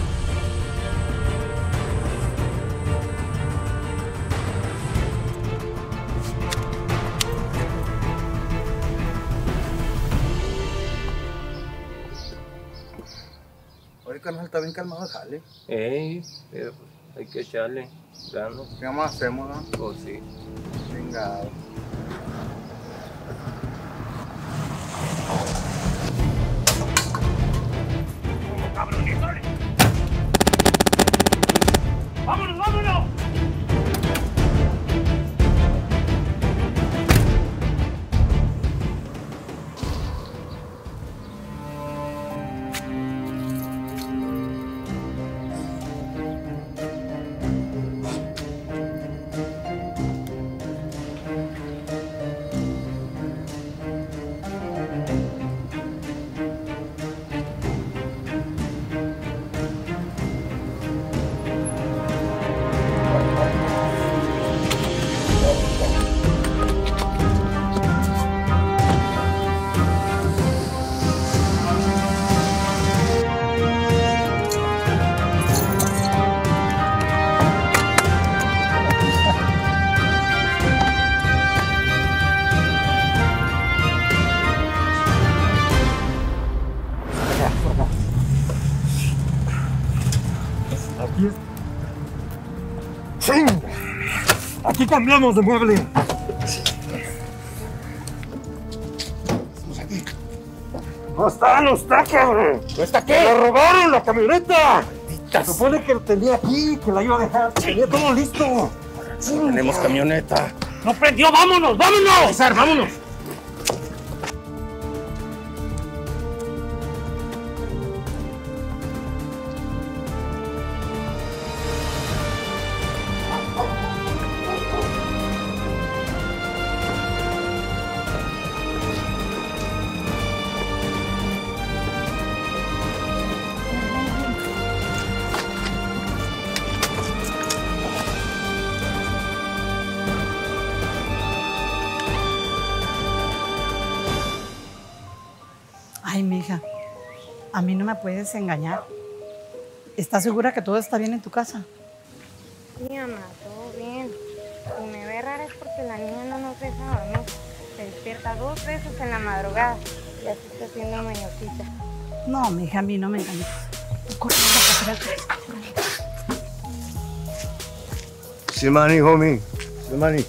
Oye, carnal, está bien calmado el jale. Pero hay que echarle ganas. ¿Qué más hacemos, no? Pues sí. Chingado. ¡Vámonos, vámonos! Aquí cambiamos de mueble. No está, no está, cabrón. ¿No está qué? ¡Me robaron la camioneta! Se supone que lo tenía aquí, que la iba a dejar. Tenía todo listo. Tenemos camioneta. ¡No prendió! ¡Vámonos, vámonos! César, vámonos. Ay, mija, a mí no me puedes engañar. ¿Estás segura que todo está bien en tu casa? Sí, mamá, todo bien. Si me ve rara es porque la niña no nos deja dormir. Se despierta 2 veces en la madrugada. Ya se está haciendo mañosita. No, mija, a mí no me engañes. Corre, para atrás. Sí, mani, homie. Sí, mani.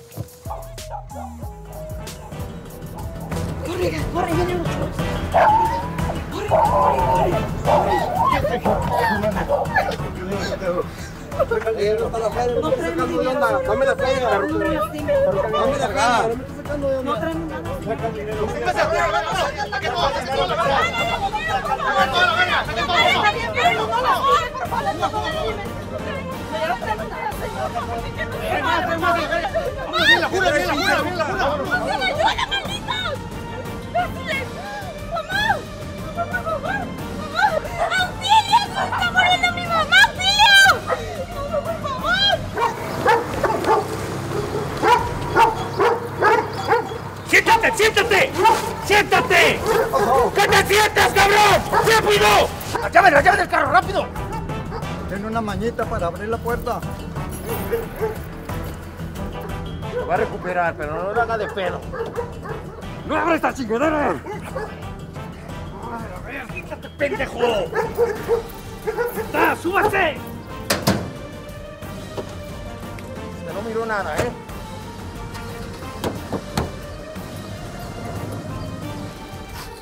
Corre, corre, vienen los chicos. Dame la feria. Dame la cara. No traen nada. ¡Siéntate, siéntate! ¡Siéntate! ¿Qué te sientas, cabrón? ¡Rápido! ¡La llave del carro, rápido! Ten una mañita para abrir la puerta. Lo va a recuperar, pero no lo haga de pedo. ¡No abra esta chingadera! A ver, quítate, pendejo. ¡Está, súbase! Usted no miró nada, ¿eh?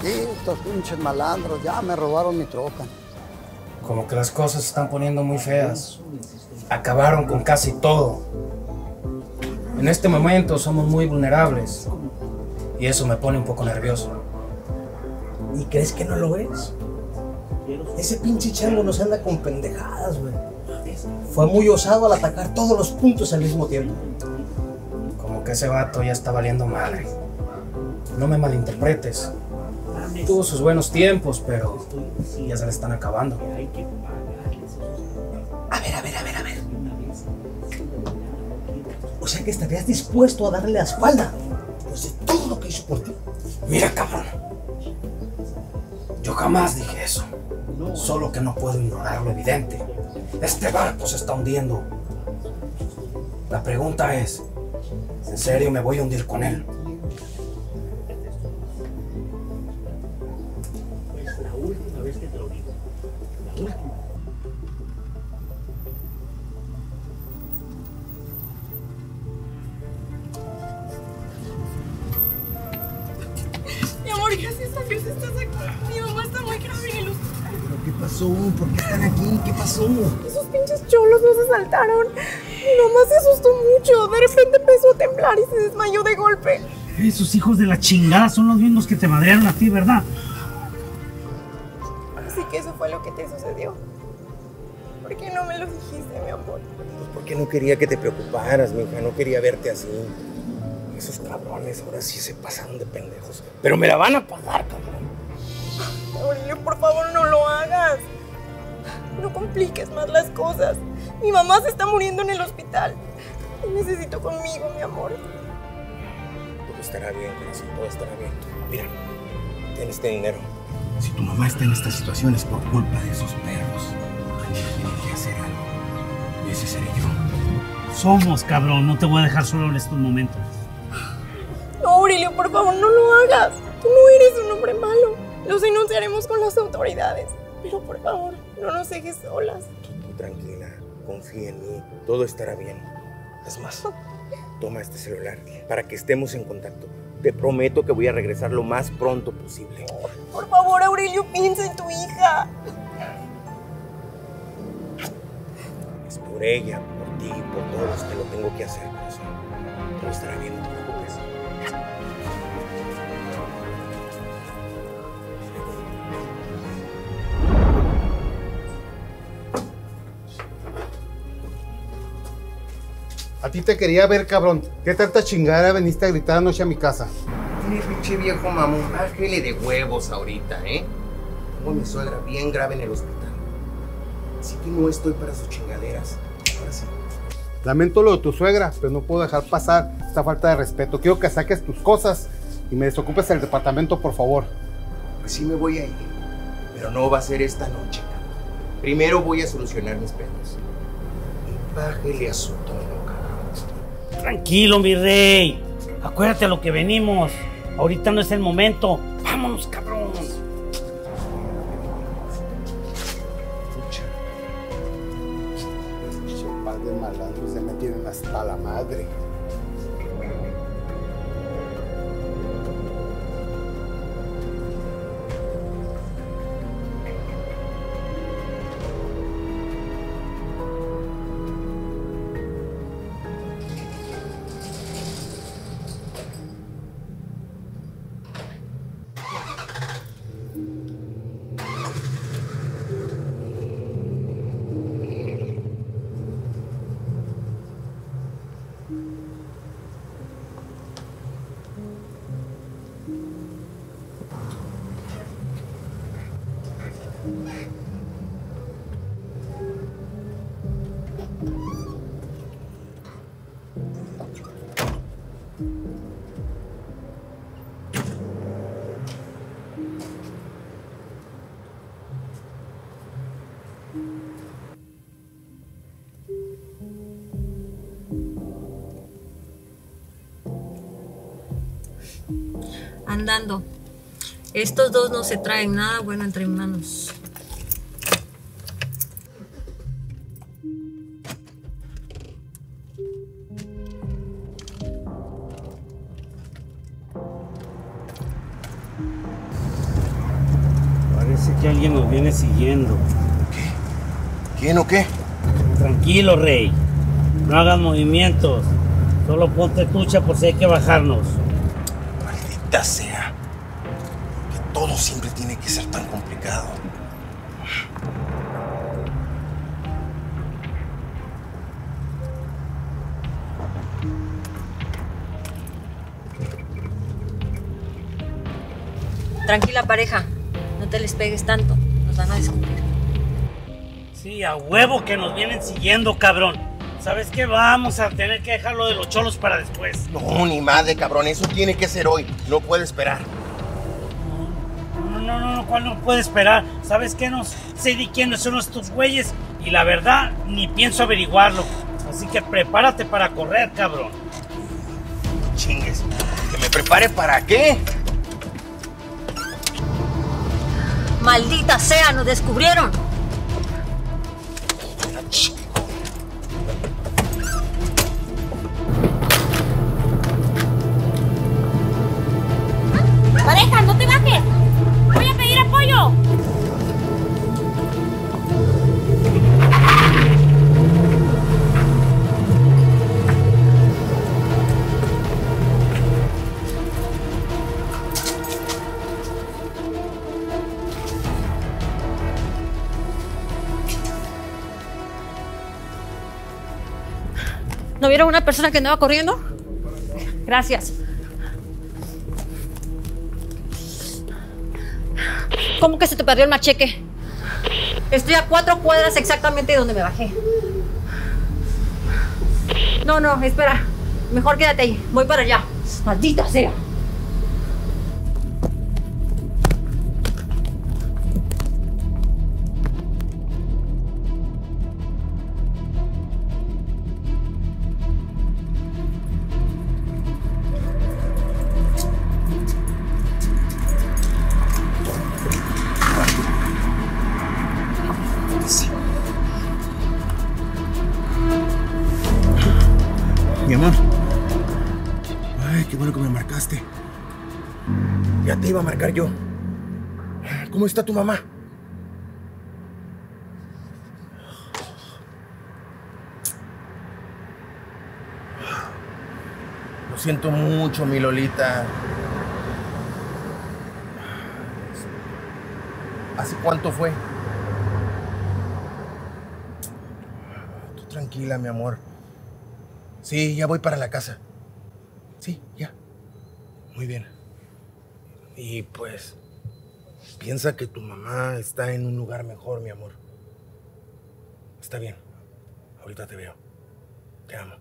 Sí, estos pinches malandros ya me robaron mi troca. Como que las cosas se están poniendo muy feas. Acabaron con casi todo. En este momento somos muy vulnerables. Y eso me pone un poco nervioso. ¿Y crees que no lo es? Ese pinche chango nos anda con pendejadas, güey. Fue muy osado al atacar todos los puntos al mismo tiempo. Como que ese vato ya está valiendo madre. No me malinterpretes. Tuvo sus buenos tiempos, pero ya se le están acabando. A ver. O sea que estarías dispuesto a darle la espalda pues de todo lo que hizo por ti. Mira, cabrón. Yo jamás dije eso. Solo que no puedo ignorar lo evidente. Este barco se está hundiendo. La pregunta es, ¿en serio me voy a hundir con él? Es la última vez que te lo digo. La última. Mi amor, gracias a Dios estás aquí. Mi mamá está muy grave en el hospital. ¿Pero qué pasó? ¿Por qué están aquí? ¿Qué pasó? Esos pinches cholos nos asaltaron. Mi mamá se asustó mucho. De repente empezó a temblar y se desmayó de golpe. Esos hijos de la chingada son los mismos que te madrearon a ti, ¿verdad? Así que eso fue lo que te sucedió. ¿Por qué no me lo dijiste, mi amor? Pues porque no quería que te preocuparas, mija. No quería verte así. Esos cabrones ahora sí se pasaron de pendejos. Pero me la van a pagar, cabrón. Aurelio, por favor, no lo hagas. No compliques más las cosas. Mi mamá se está muriendo en el hospital. Te necesito conmigo, mi amor. Todo estará bien, corazón. Todo estará bien. Mira, ten este dinero. Si tu mamá está en esta situación es por culpa de esos perros. Alguien tiene que hacer algo. Y ese seré yo. Somos, cabrón. No te voy a dejar solo en estos momentos. No, Aurelio, por favor, no lo hagas. Tú no eres un hombre malo. Los denunciaremos con las autoridades. Pero por favor, no nos dejes solas. Tú tranquila, confía en mí. Todo estará bien. Es más, toma este celular para que estemos en contacto. Te prometo que voy a regresar lo más pronto posible. Por favor, Aurelio, piensa en tu hija. Es por ella, por ti, por todos que lo tengo que hacer, corazón. Todo estará bien, no te preocupes. A ti te quería ver, cabrón. ¿Qué tanta chingada veniste a gritar anoche a mi casa? Tiene pinche viejo mamón. Bájele de huevos ahorita, ¿eh? Tengo a mi suegra bien grave en el hospital. Así que no estoy para sus chingaderas. Ahora sí. Lamento lo de tu suegra, pero no puedo dejar pasar esta falta de respeto. Quiero que saques tus cosas y me desocupes el departamento, por favor. Pues sí me voy a ir. Pero no va a ser esta noche, cabrón. Primero voy a solucionar mis pedos. Y bájele a su tono, cabrón. Tranquilo, mi rey. Acuérdate a lo que venimos. Ahorita no es el momento. Vámonos, cabrón. Pinche par de malandros se me tienen hasta la madre. Andando. Estos dos no se traen nada bueno entre manos. que alguien nos viene siguiendo. ¿Quién o qué? Tranquilo, Rey. No hagas movimientos. Solo ponte tucha por si hay que bajarnos. Maldita sea. Que todo siempre tiene que ser tan complicado. Tranquila, pareja. No te les pegues tanto. Nos van a descubrir. Sí, a huevo que nos vienen siguiendo, cabrón. ¿Sabes qué? Vamos a tener que dejarlo de los cholos para después. No, ni madre, cabrón. Eso tiene que ser hoy. No puede esperar. No, ¿cuál no puede esperar? ¿Sabes qué? No sé de quiénes son estos güeyes y la verdad ni pienso averiguarlo. Así que prepárate para correr, cabrón. Chingues. ¿Que me prepare para qué? ¡Maldita sea! ¡Nos descubrieron! ¡Pareja, no te bajes! ¡Voy a pedir apoyo! ¿No vieron una persona que andaba corriendo? Gracias. ¿Cómo que se te perdió el macheque? Estoy a 4 cuadras exactamente de donde me bajé. No, espera. Mejor quédate ahí. Voy para allá. Maldita sea. Mi amor. Ay, qué bueno que me marcaste. Ya te iba a marcar yo. ¿Cómo está tu mamá? Lo siento mucho, mi Lolita. ¿Hace cuánto fue? Tú tranquila, mi amor. Sí, ya voy para la casa. Sí, ya. Muy bien. Y pues, piensa que tu mamá está en un lugar mejor, mi amor. Está bien. Ahorita te veo. Te amo.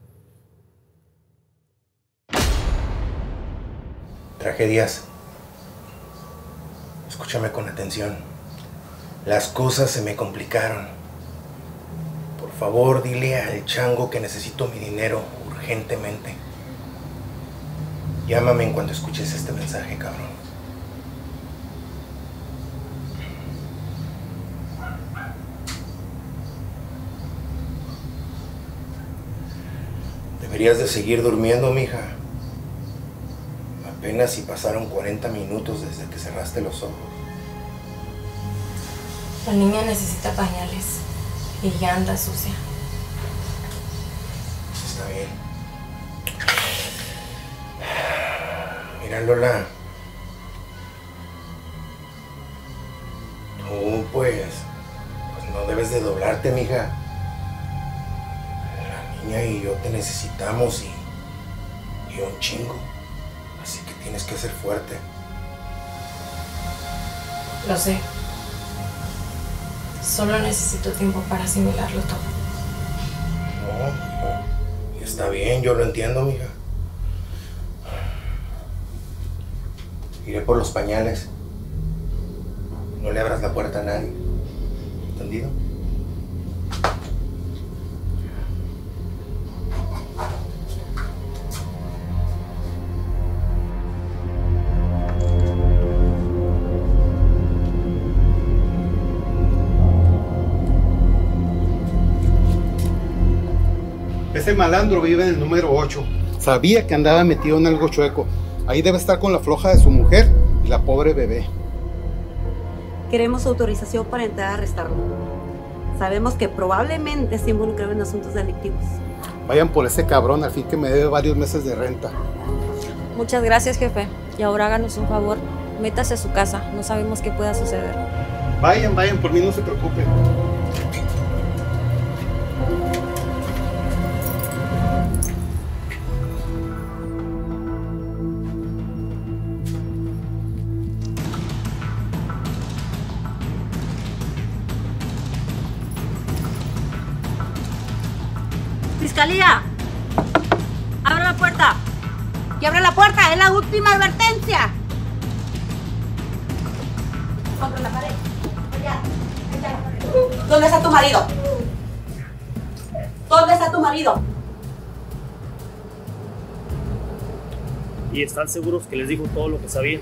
Tragedias. Escúchame con atención. Las cosas se me complicaron. Por favor, dile al chango que necesito mi dinero urgentemente. Llámame en cuanto escuches este mensaje, cabrón. Deberías de seguir durmiendo, mija. Apenas si pasaron 40 minutos desde que cerraste los ojos. La niña necesita pañales y ya anda sucia. Está bien. Mira, Lola. Tú, pues no debes de doblarte, mija. La niña y yo te necesitamos y un chingo. Así que tienes que ser fuerte. Lo sé. Solo necesito tiempo para asimilarlo todo. No. Y está bien, yo lo entiendo, mija. Iré por los pañales. No le abras la puerta a nadie. ¿Entendido? Ese malandro vive en el número 8. Sabía que andaba metido en algo chueco. Ahí debe estar con la floja de su mujer y la pobre bebé. Queremos autorización para entrar a arrestarlo. Sabemos que probablemente se involucrado en asuntos delictivos. Vayan por ese cabrón, al fin que me debe varios meses de renta. Muchas gracias, jefe. Y ahora háganos un favor. Métase a su casa. No sabemos qué pueda suceder. Vayan, por mí no se preocupen. ¡Fiscalía! ¡Abre la puerta! ¡Que abre la puerta! ¡Es la última advertencia! Contra la pared. ¿Dónde está tu marido? ¿Dónde está tu marido? ¿Y están seguros que les dijo todo lo que sabía?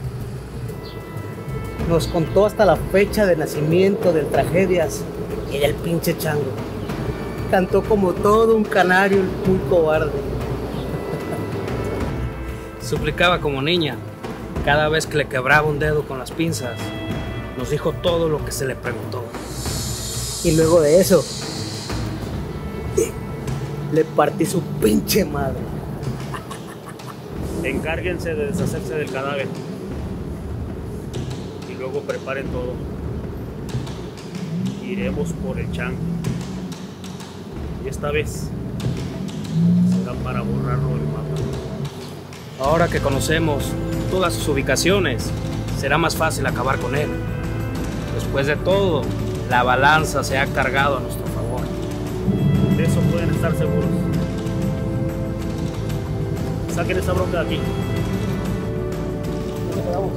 Nos contó hasta la fecha de nacimiento, de tragedias y del pinche chango. Cantó como todo un canario, muy cobarde. Suplicaba como niña. Cada vez que le quebraba un dedo con las pinzas, nos dijo todo lo que se le preguntó. Y luego de eso, le partí su pinche madre. Encárguense de deshacerse del cadáver. Y luego preparen todo. Iremos por el chango. Y esta vez será para borrarlo del mapa. Ahora que conocemos todas sus ubicaciones, será más fácil acabar con él. Después de todo, la balanza se ha cargado a nuestro favor. De eso pueden estar seguros. Saquen esa bronca de aquí. ¿Dónde quedamos?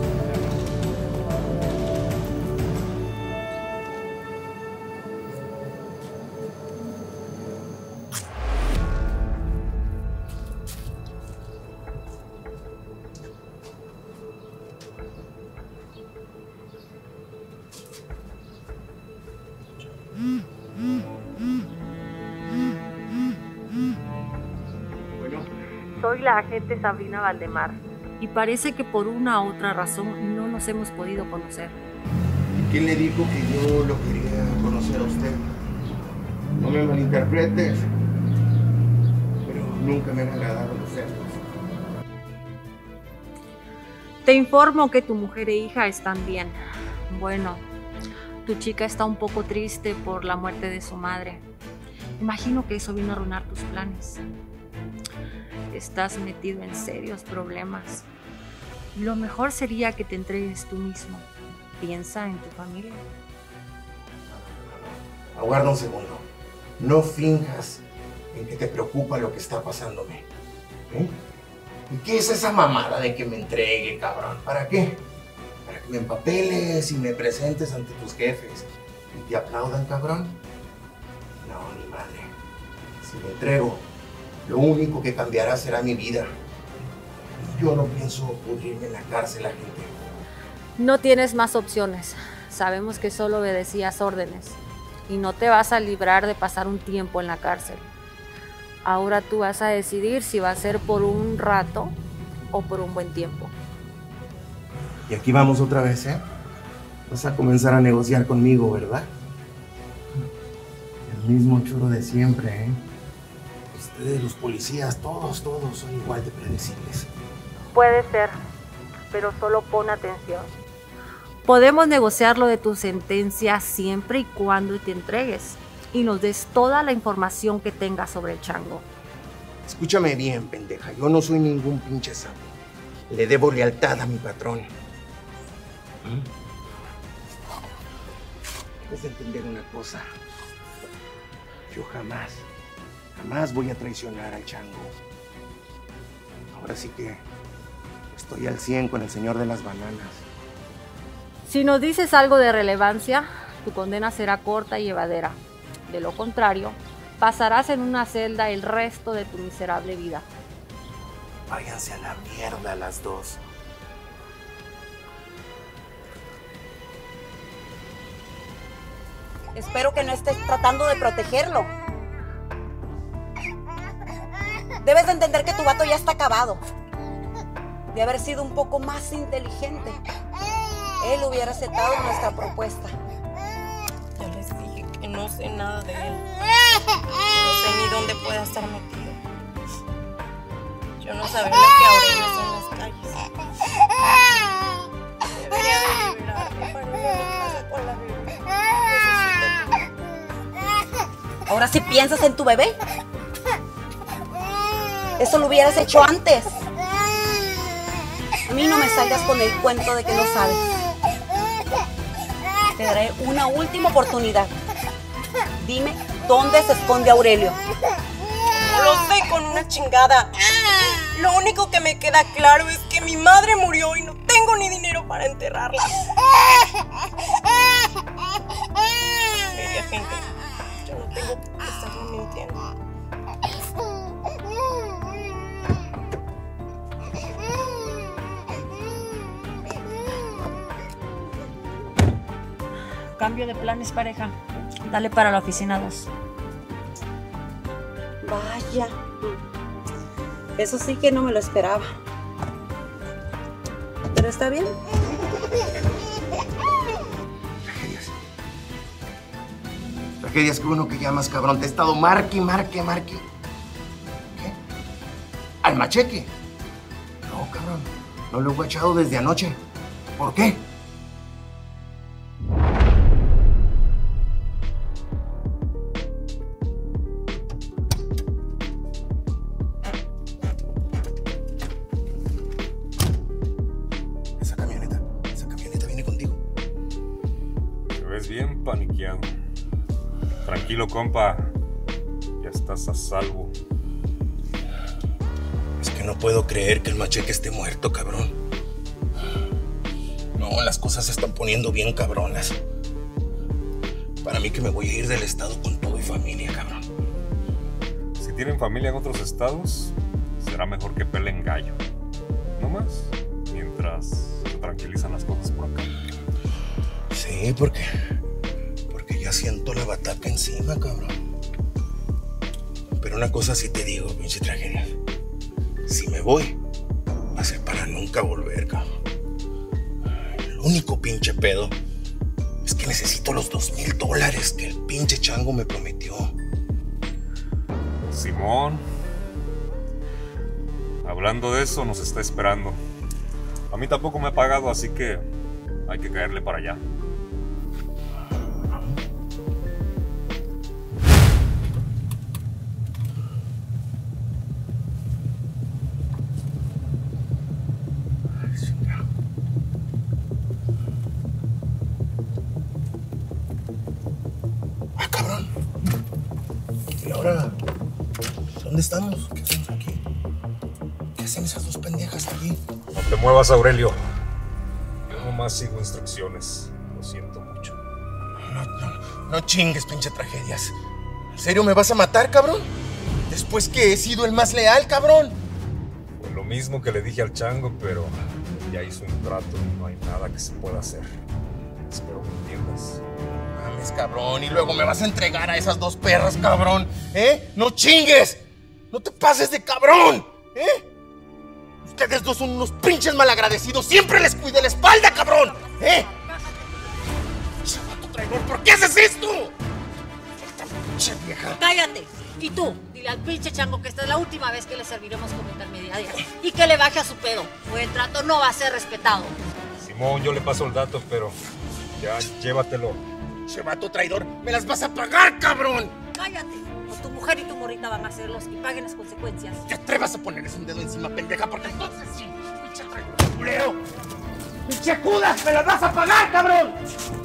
Soy la agente Sabrina Valdemar y parece que por una u otra razón no nos hemos podido conocer. ¿Quién le dijo que yo lo quería conocer a usted? No me malinterpretes, pero nunca me han agradado los cerdos. Te informo que tu mujer e hija están bien. Bueno, tu chica está un poco triste por la muerte de su madre. Imagino que eso vino a arruinar tus planes. Estás metido en serios problemas. Lo mejor sería que te entregues tú mismo. Piensa en tu familia. Aguarda un segundo. No finjas en que te preocupa lo que está pasándome. ¿Eh? ¿Y qué es esa mamada de que me entregue, cabrón? ¿Para qué? ¿Para que me empapeles y me presentes ante tus jefes y te aplaudan, cabrón? No, ni madre. Si me entrego, lo único que cambiará será mi vida. Yo no pienso pudrirme en la cárcel, agente. No tienes más opciones. Sabemos que solo obedecías órdenes y no te vas a librar de pasar un tiempo en la cárcel. Ahora tú vas a decidir si va a ser por un rato o por un buen tiempo. Y aquí vamos otra vez, ¿eh? Vas a comenzar a negociar conmigo, ¿verdad? El mismo choro de siempre, ¿eh? Ustedes, los policías, todos son igual de predecibles. Puede ser, pero solo pon atención. Podemos negociar lo de tu sentencia siempre y cuando te entregues y nos des toda la información que tengas sobre el chango. Escúchame bien, pendeja. Yo no soy ningún pinche sapo. Le debo lealtad a mi patrón. Debes de entender una cosa. Yo jamás voy a traicionar al chango. Ahora sí que estoy al 100 con el señor de las bananas. Si nos dices algo de relevancia, tu condena será corta y llevadera. De lo contrario, pasarás en una celda el resto de tu miserable vida. Váyanse a la mierda las dos. Espero que no estés tratando de protegerlo. Debes de entender que tu vato ya está acabado. De haber sido un poco más inteligente. él hubiera aceptado nuestra propuesta. Ya les dije que no sé nada de él. No sé ni dónde pueda estar metido. Yo no sabía lo que Aurelio hacía en las calles. Debería de liberarme para irme a mi casa con la bebé. ¿Ahora sí piensas en tu bebé? Eso lo hubieras hecho antes. A mí no me salgas con el cuento de que no sabes. Te daré una última oportunidad. Dime dónde se esconde Aurelio. No lo sé con una chingada. Lo único que me queda claro es que mi madre murió y no tengo ni dinero para enterrarla. Mira, gente, yo no tengo por qué estarle mintiendo. Cambio de planes, pareja. Dale para la oficina 2. Vaya. Eso sí que no me lo esperaba. Pero está bien. Tragedias, qué bueno que llamas, cabrón. Te he estado marque. ¿Qué? ¿Al macheque? No, cabrón. No lo he guachado desde anoche. ¿Por qué? Esa camioneta viene contigo. Te ves bien paniqueado. Tranquilo, compa. Ya estás a salvo. Es que no puedo creer que el macheque esté muerto, cabrón. No, las cosas se están poniendo bien cabronas. Para mí que me voy a ir del estado con todo y familia, cabrón. Si tienen familia en otros estados, será mejor que peleen gallo. No más, mientras se tranquilizan las cosas por acá. Sí, porque ya siento la bataca encima, cabrón. Pero una cosa sí te digo, pinche tragedia. Si me voy, va a ser para nunca volver, cabrón. El único pinche pedo es que necesito los $2,000 que el pinche chango me prometió. Simón, hablando de eso, nos está esperando. A mí tampoco me ha pagado, así que hay que caerle para allá. Ah, cabrón. ¿Y ahora dónde estamos? ¿Qué hacemos aquí? ¿Qué hacen esas dos pendejas aquí? No te muevas, Aurelio. Yo nomás sigo instrucciones. Lo siento mucho. No chingues, pinche tragedias. ¿En serio me vas a matar, cabrón? Después que he sido el más leal, cabrón. Fue lo mismo que le dije al chango, pero ya hizo un trato y no hay nada que se pueda hacer. Espero que entiendas. Mames, cabrón, y luego me vas a entregar a esas dos perras, cabrón. ¡No chingues! ¡No te pases de cabrón! Ustedes dos son unos pinches malagradecidos. Siempre les cuidé la espalda, cabrón. Chavato traidor, ¿por qué haces esto? Esta pinche vieja. ¡Cállate! Y tú, dile al pinche chango que esta es la última vez que le serviremos como intermediaria y que le baje a su pedo, o el trato no va a ser respetado. Simón, yo le paso el dato, pero ya llévatelo. Chavato traidor, me las vas a pagar, cabrón. ¡Cállate! O tu mujer y tu morrita van a ser los que paguen las consecuencias. Te atrevas a ponerles un dedo encima, pendeja, porque entonces sí, pinche traidor, culero. ¡Pinche Judas, me las vas a pagar, cabrón!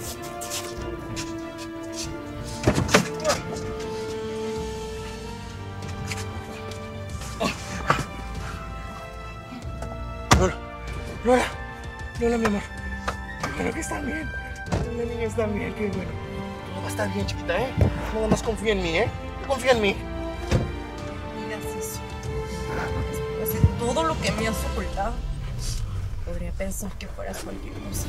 Lola, mi amor. Qué bueno que están bien. La niña está bien, qué bueno. Todo va a estar bien, chiquita, Nada más confía en mí, Confía en mí. Digas eso. Después de todo lo que me has ocultado, podría pensar que fueras cualquier cosa.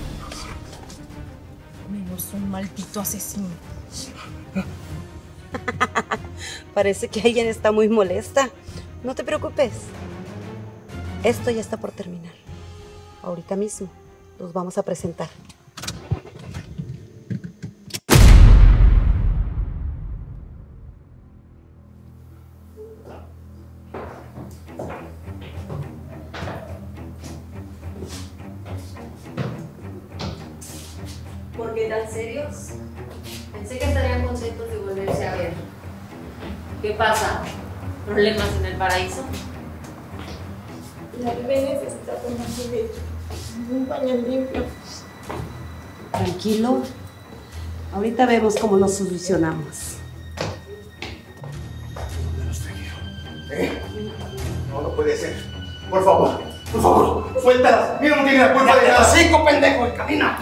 Menos un maldito asesino. Parece que alguien está muy molesta. No te preocupes. Esto ya está por terminar. Ahorita mismo los vamos a presentar. tan serios? Pensé que estarían contentos de volverse a ver. ¿Qué pasa? ¿Problemas en el paraíso? La bebé necesita tomar su leche. Un pañal limpio. Tranquilo. Ahorita vemos cómo lo solucionamos. No puede ser. Por favor, suéltalas. Mira, no tiene la culpa de nada. ¡Cinco, pendejo! ¡Y camina!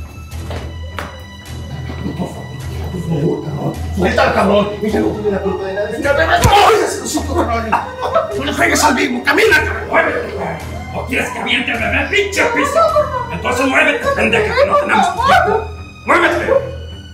¡Suelta al cabrón! Ella no tiene la culpa de nada. ¡No le pegues al vivo! ¡Camina, cabrón! ¡Muévete! ¿No quieres que aviente el bebé, pinche piso? Entonces muévete, pendeja, que no tenemos tu tiempo. ¡Muévete!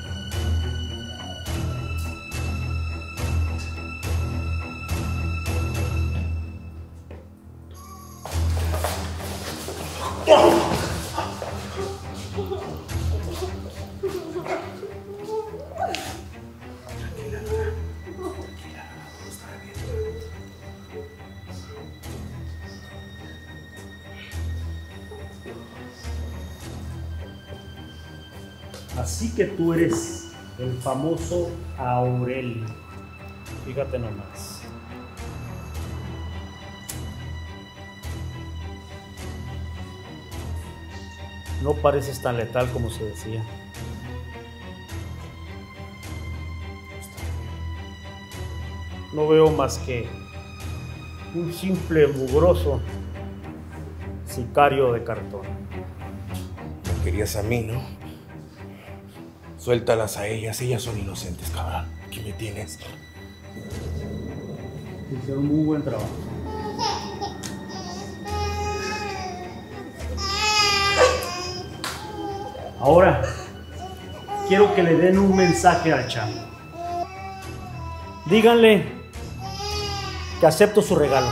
Así que tú eres el famoso Aurelio. Fíjate nomás. No pareces tan letal como se decía. No veo más que un simple mugroso sicario de cartón. Me querías a mí, ¿no? Suéltalas a ellas son inocentes, cabrón. Aquí me tienes. Hicieron un muy buen trabajo. Ahora, quiero que le den un mensaje al chavo. Díganle que acepto su regalo,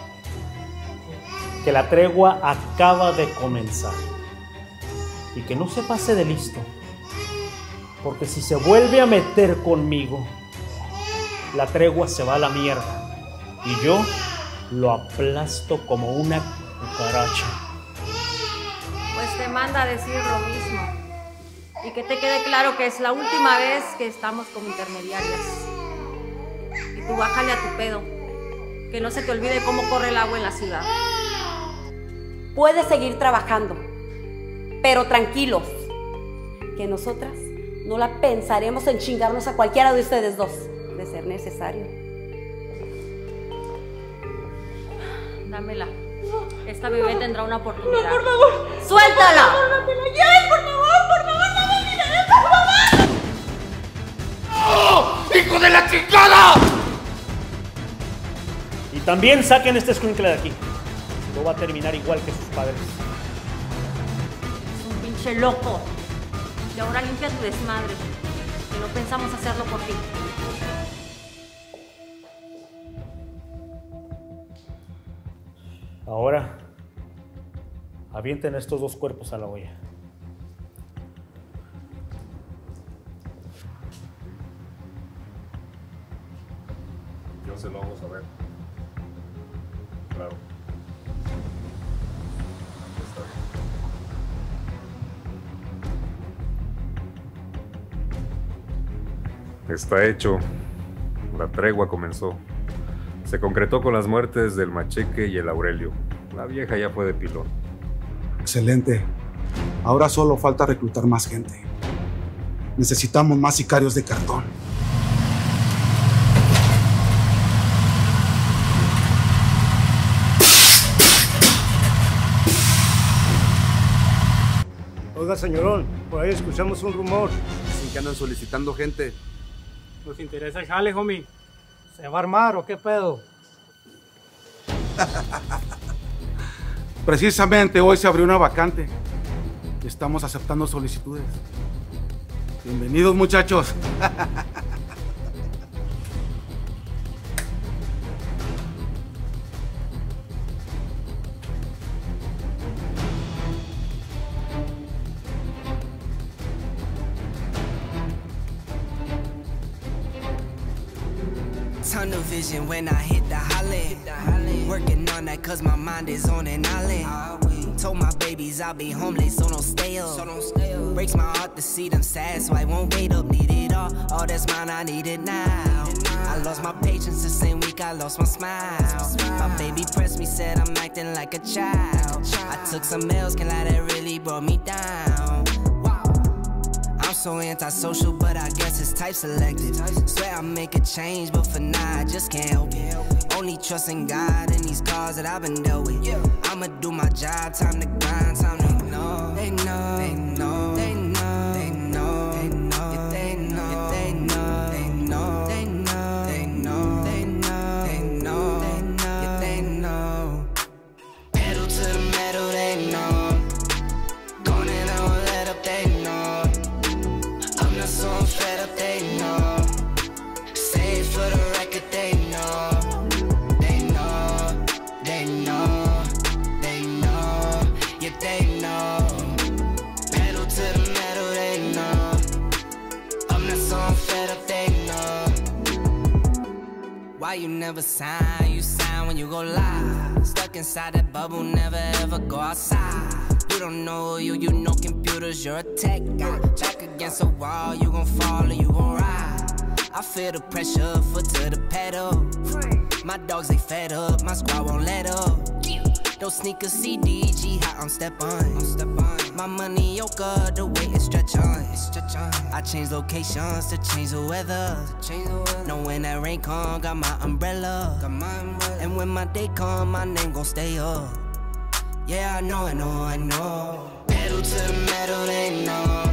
que la tregua acaba de comenzar y que no se pase de listo, porque si se vuelve a meter conmigo, la tregua se va a la mierda y yo lo aplasto como una cucaracha. Pues te manda a decir lo mismo. Y que te quede claro que es la última vez que estamos como intermediarias. Y tú bájale a tu pedo. Que no se te olvide cómo corre el agua en la ciudad. Puedes seguir trabajando, pero tranquilos, que nosotras no la pensaremos en chingarnos a cualquiera de ustedes dos, de ser necesario. Dámela. Esta bebé tendrá una oportunidad. No, por favor. ¡Suéltala! Por favor, dámela ya, por favor, no me olvides, por favor. ¡Oh, hijo de la chingada! Y también saquen este escuincle de aquí. No va a terminar igual que sus padres. Es un pinche loco. Y ahora limpia tu desmadre. Que no pensamos hacerlo por ti. Ahora, avienten estos dos cuerpos a la olla. Yo se lo vamos a ver. Claro. Está bien. Está hecho. La tregua comenzó. Se concretó con las muertes del Macheque y el Aurelio. La vieja ya fue de pilón. Excelente. Ahora solo falta reclutar más gente. Necesitamos más sicarios de cartón. Oiga, señorón, por ahí escuchamos un rumor. Dicen que andan solicitando gente. ¿Nos interesa el jale, homie? ¿Se va a armar o qué pedo? Precisamente hoy se abrió una vacante y estamos aceptando solicitudes. Bienvenidos, muchachos. Tunnel vision when I hit the holly. Working on that right, cause my mind is on an island. Told my babies I'll be homeless, so don't stay up. Breaks my heart to see them sad, so I won't wait up. Need it all that's mine, I need it now. I lost my patience the same week I lost my smile. My baby pressed me, said I'm acting like a child. I took some L's, can't lie, that really brought me down. I'm so antisocial, but I guess it's type selective. Swear I'll make a change, but for now I just can't help it. Only trusting God in these cars that I've been dealt with. I'ma do my job, time to grind, time to ignore. They know, they know, they know, they know, they know, they know, they know, they know, they know, they know, they know, they know, they know, they know. Pedal to the metal, they know. Gone and I won't let up, they know. I'm not so fed up, they know. Say it for the record, they know. They know, they know, they know, yeah, they know. Pedal to the metal, they know. I'm not so fed up, they know. Why you never sign? You sign when you go live. Stuck inside that bubble, never ever go outside. You don't know you know computers, you're a tech guy. Back against a wall, you gon' fall or you gon' ride. I feel the pressure, foot to the pedal. My dogs, they fed up, my squad won't let up. Those sneakers CDG, hot on step on. My money yoga, the weight is stretch on. I change locations to change the weather. Know when that rain come, got my umbrella. And when my day come, my name gon' stay up. Yeah, I know, I know, I know. Pedal to the metal, they know.